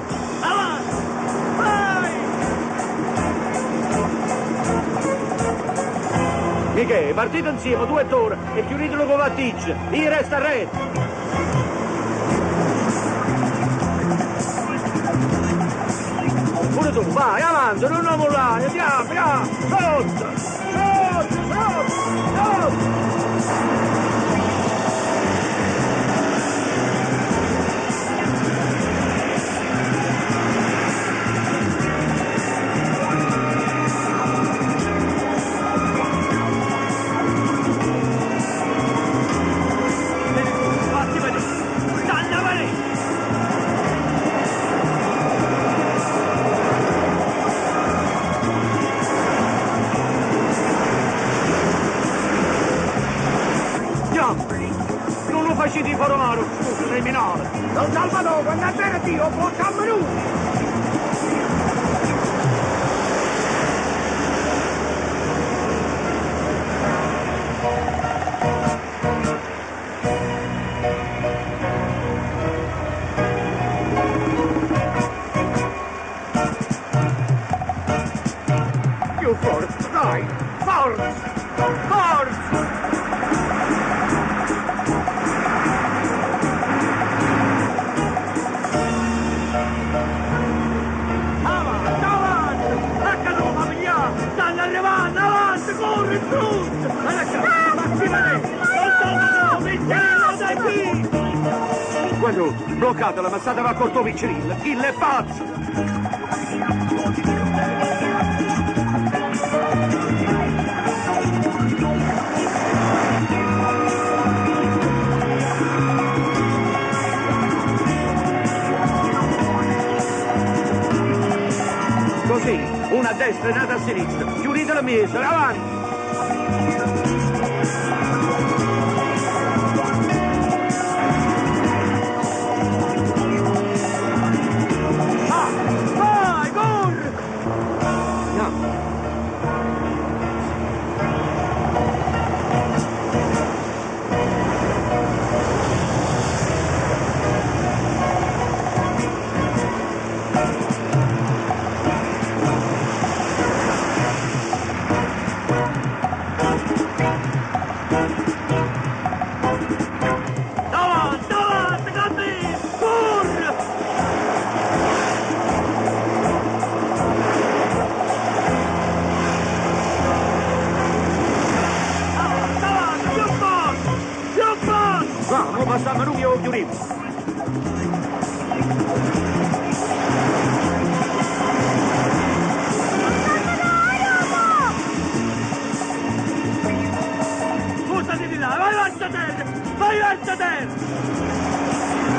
Avanti! Vai! Michele, partite insieme, tu e Tora, e chiudetelo con la ticcia, io resto a retto! Pure tu, vai, avanti, non mollare, andiamo, andiamo, sotto, sotto, sotto, sotto. Di Foromaro, scusa, criminale. Don Salvatore, quando è bene Dio, portammi lui. Più forte, Vai! Forza! Forza! Avanti, avanti! Ecco, famiglia! Stanno arrivando, avanti, corri, su! Fatti vedere! Non sono Michelino dai qui! Guarda, bloccata la mazzata va col tuo Michelin! Il è pazzo! Così, una a destra e un'altra a sinistra. Chiudete la mesa, avanti! Vai, corri! No. Davanti, davanti, Gabri! Corri! Davanti, più forte! Più forte! Vamos, passiamo noi o chiudiamo. Scusati di là, vai verso terra! Vai verso terra!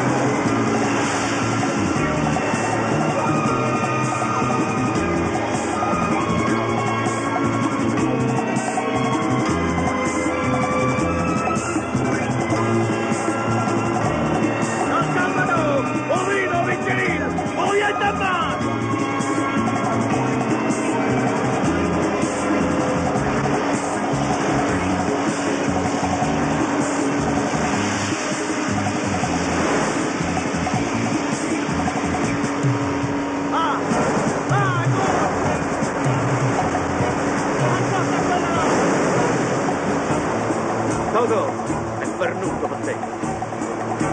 Non Salvador! Ovino, Michelino! Vogliate a mano! Toto, è pernuto per te.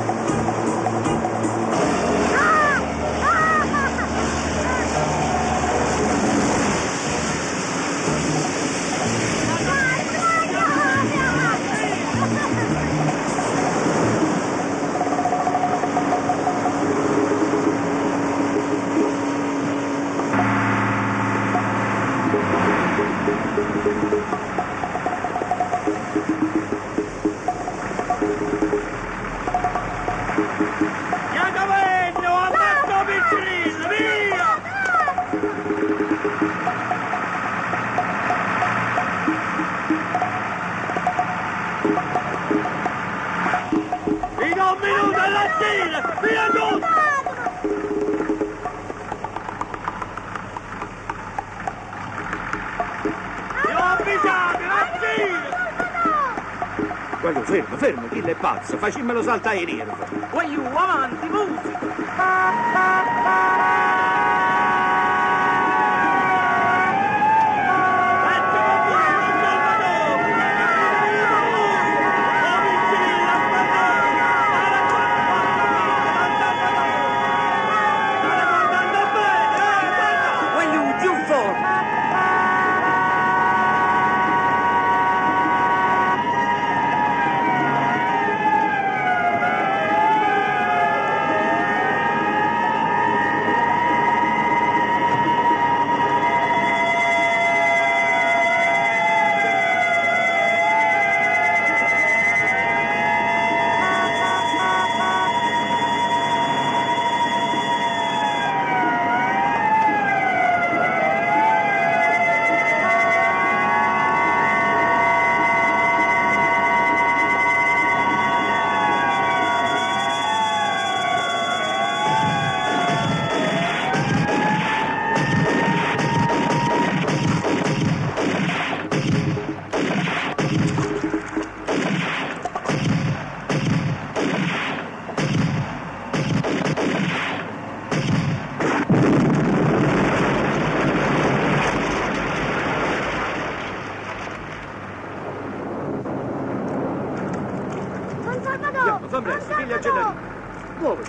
Iacovello, ammazzo Michelino, via! Vi do un minuto alla fine! Via tutti! Vi ho avvisato, la fine! Guarda, fermo, fermo, chi è pazzo? Facimmelo saltare i nervi. Voglio avanti, musica! Voglio più forte! Gennaro! Muoviti!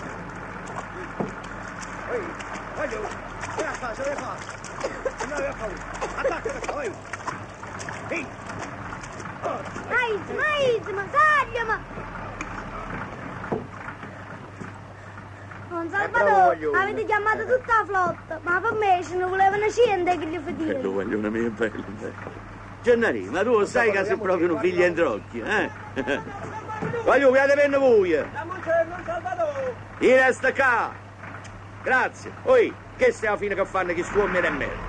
Voglio! Vai a casa, vai a fare! Non avevo paura! Attaccati qua, vai! Ehi! Ma tagliami! Don Salvatore, avete chiamato tutta la flotta, ma per me ce ne volevano 100 che gli fedeli. Lo voglio una mia bella. Gennari, ma tu sai che sei proprio un figlio in trocchi, eh? Voglio che avete per voi. Don Salvatore! Io resta qua. Grazie. Oi, che stai alla fine che fanno chi stuommi e me?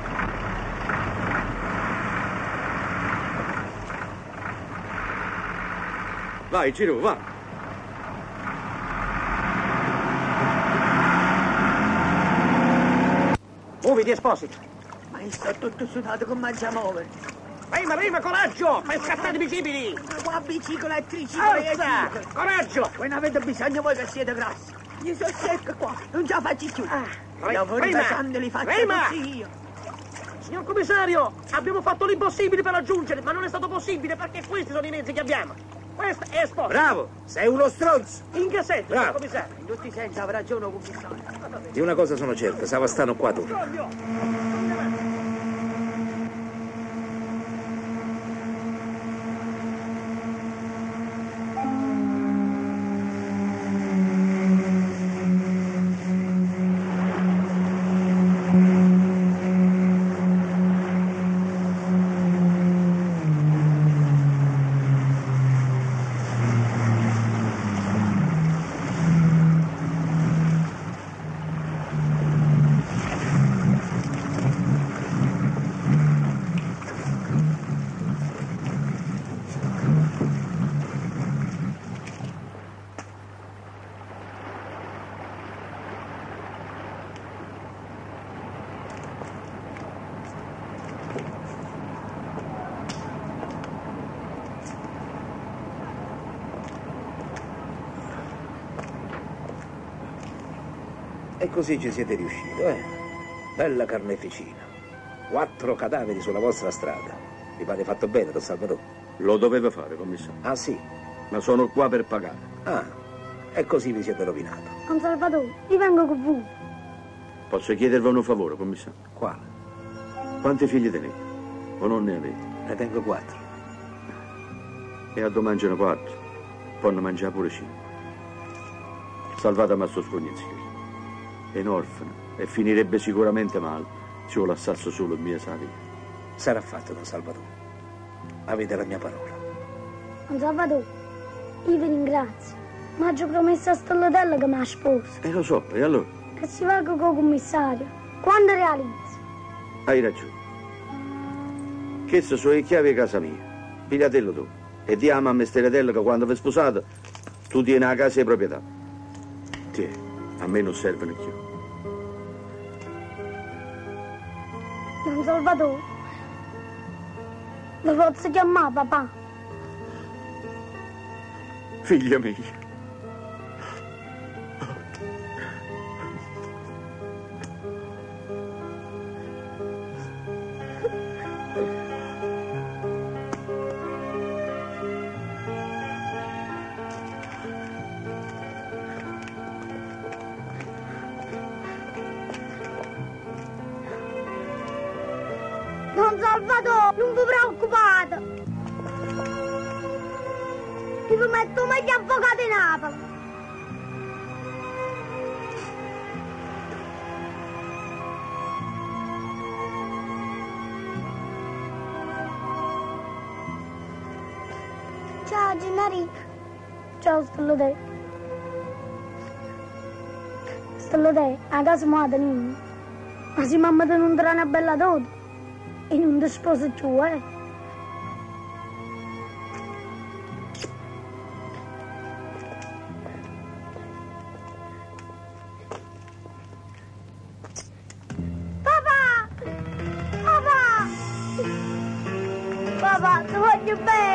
Vai, Ciro, va. Muoviti, Esposito. Ma sto tutto sudato con mangia a muovere. Prima, coraggio! Fai scattare i visibili! Ma qua bicicolo e tricicolo e Alza! Coraggio! Voi ne avete bisogno voi che siete grassi. Io sono secco qua, non ce la faccio più. Lavori prima, pesante li faccio prima. così io. Signor commissario, abbiamo fatto l'impossibile per raggiungere, ma non è stato possibile perché questi sono i mezzi che abbiamo. Questo è Esposito. Bravo, sei uno stronzo. In che senso, signor Bravo. commissario? In tutti i sensi avrà ragione, commissario. Di una cosa sono certo, Savastano qua tu. E così ci siete riusciti, eh? Bella carneficina. 4 cadaveri sulla vostra strada. Vi pare fatto bene, Don Salvatore? Lo doveva fare, commissario. Ah, sì? Ma sono qua per pagare. Ah, e così vi siete rovinato. Don Salvatore, io vengo con voi. Posso chiedervi un favore, commissario? Quale? Quanti figli tenete? O non ne avete? Ne tengo 4. E a domani mangiano 4. Possono mangiare pure 5. Salvate a Mastro Scognizio. È un orfano e finirebbe sicuramente male se io lasciasse solo il mio salire. Sarà fatto, Don Salvatore. Avete la mia parola. Don Salvatore, io vi ringrazio. Ma ho promesso a Stellatella che mi ha sposo. Lo so, e allora? Che si va con il commissario. Quando realizzi? Hai ragione. Queste sono le chiavi di casa mia. Pigliatello tu. E di a mamma Stellatella che quando vi sposate, tu tieni la casa di proprietà. Tieni. A me non servono più. Don Salvatore, lo posso chiamare papà? Figlia mia. Don Salvatore, non vi preoccupate. Io vi metto meglio avvocato in Napoli. Ciao Gennari. Ciao Stellatella. Stellatella, a casa mia tenim. Ma se mamma te non darà una bella dote. E non ti sposo più, eh? Papà! Papà! Papà, ti voglio bene!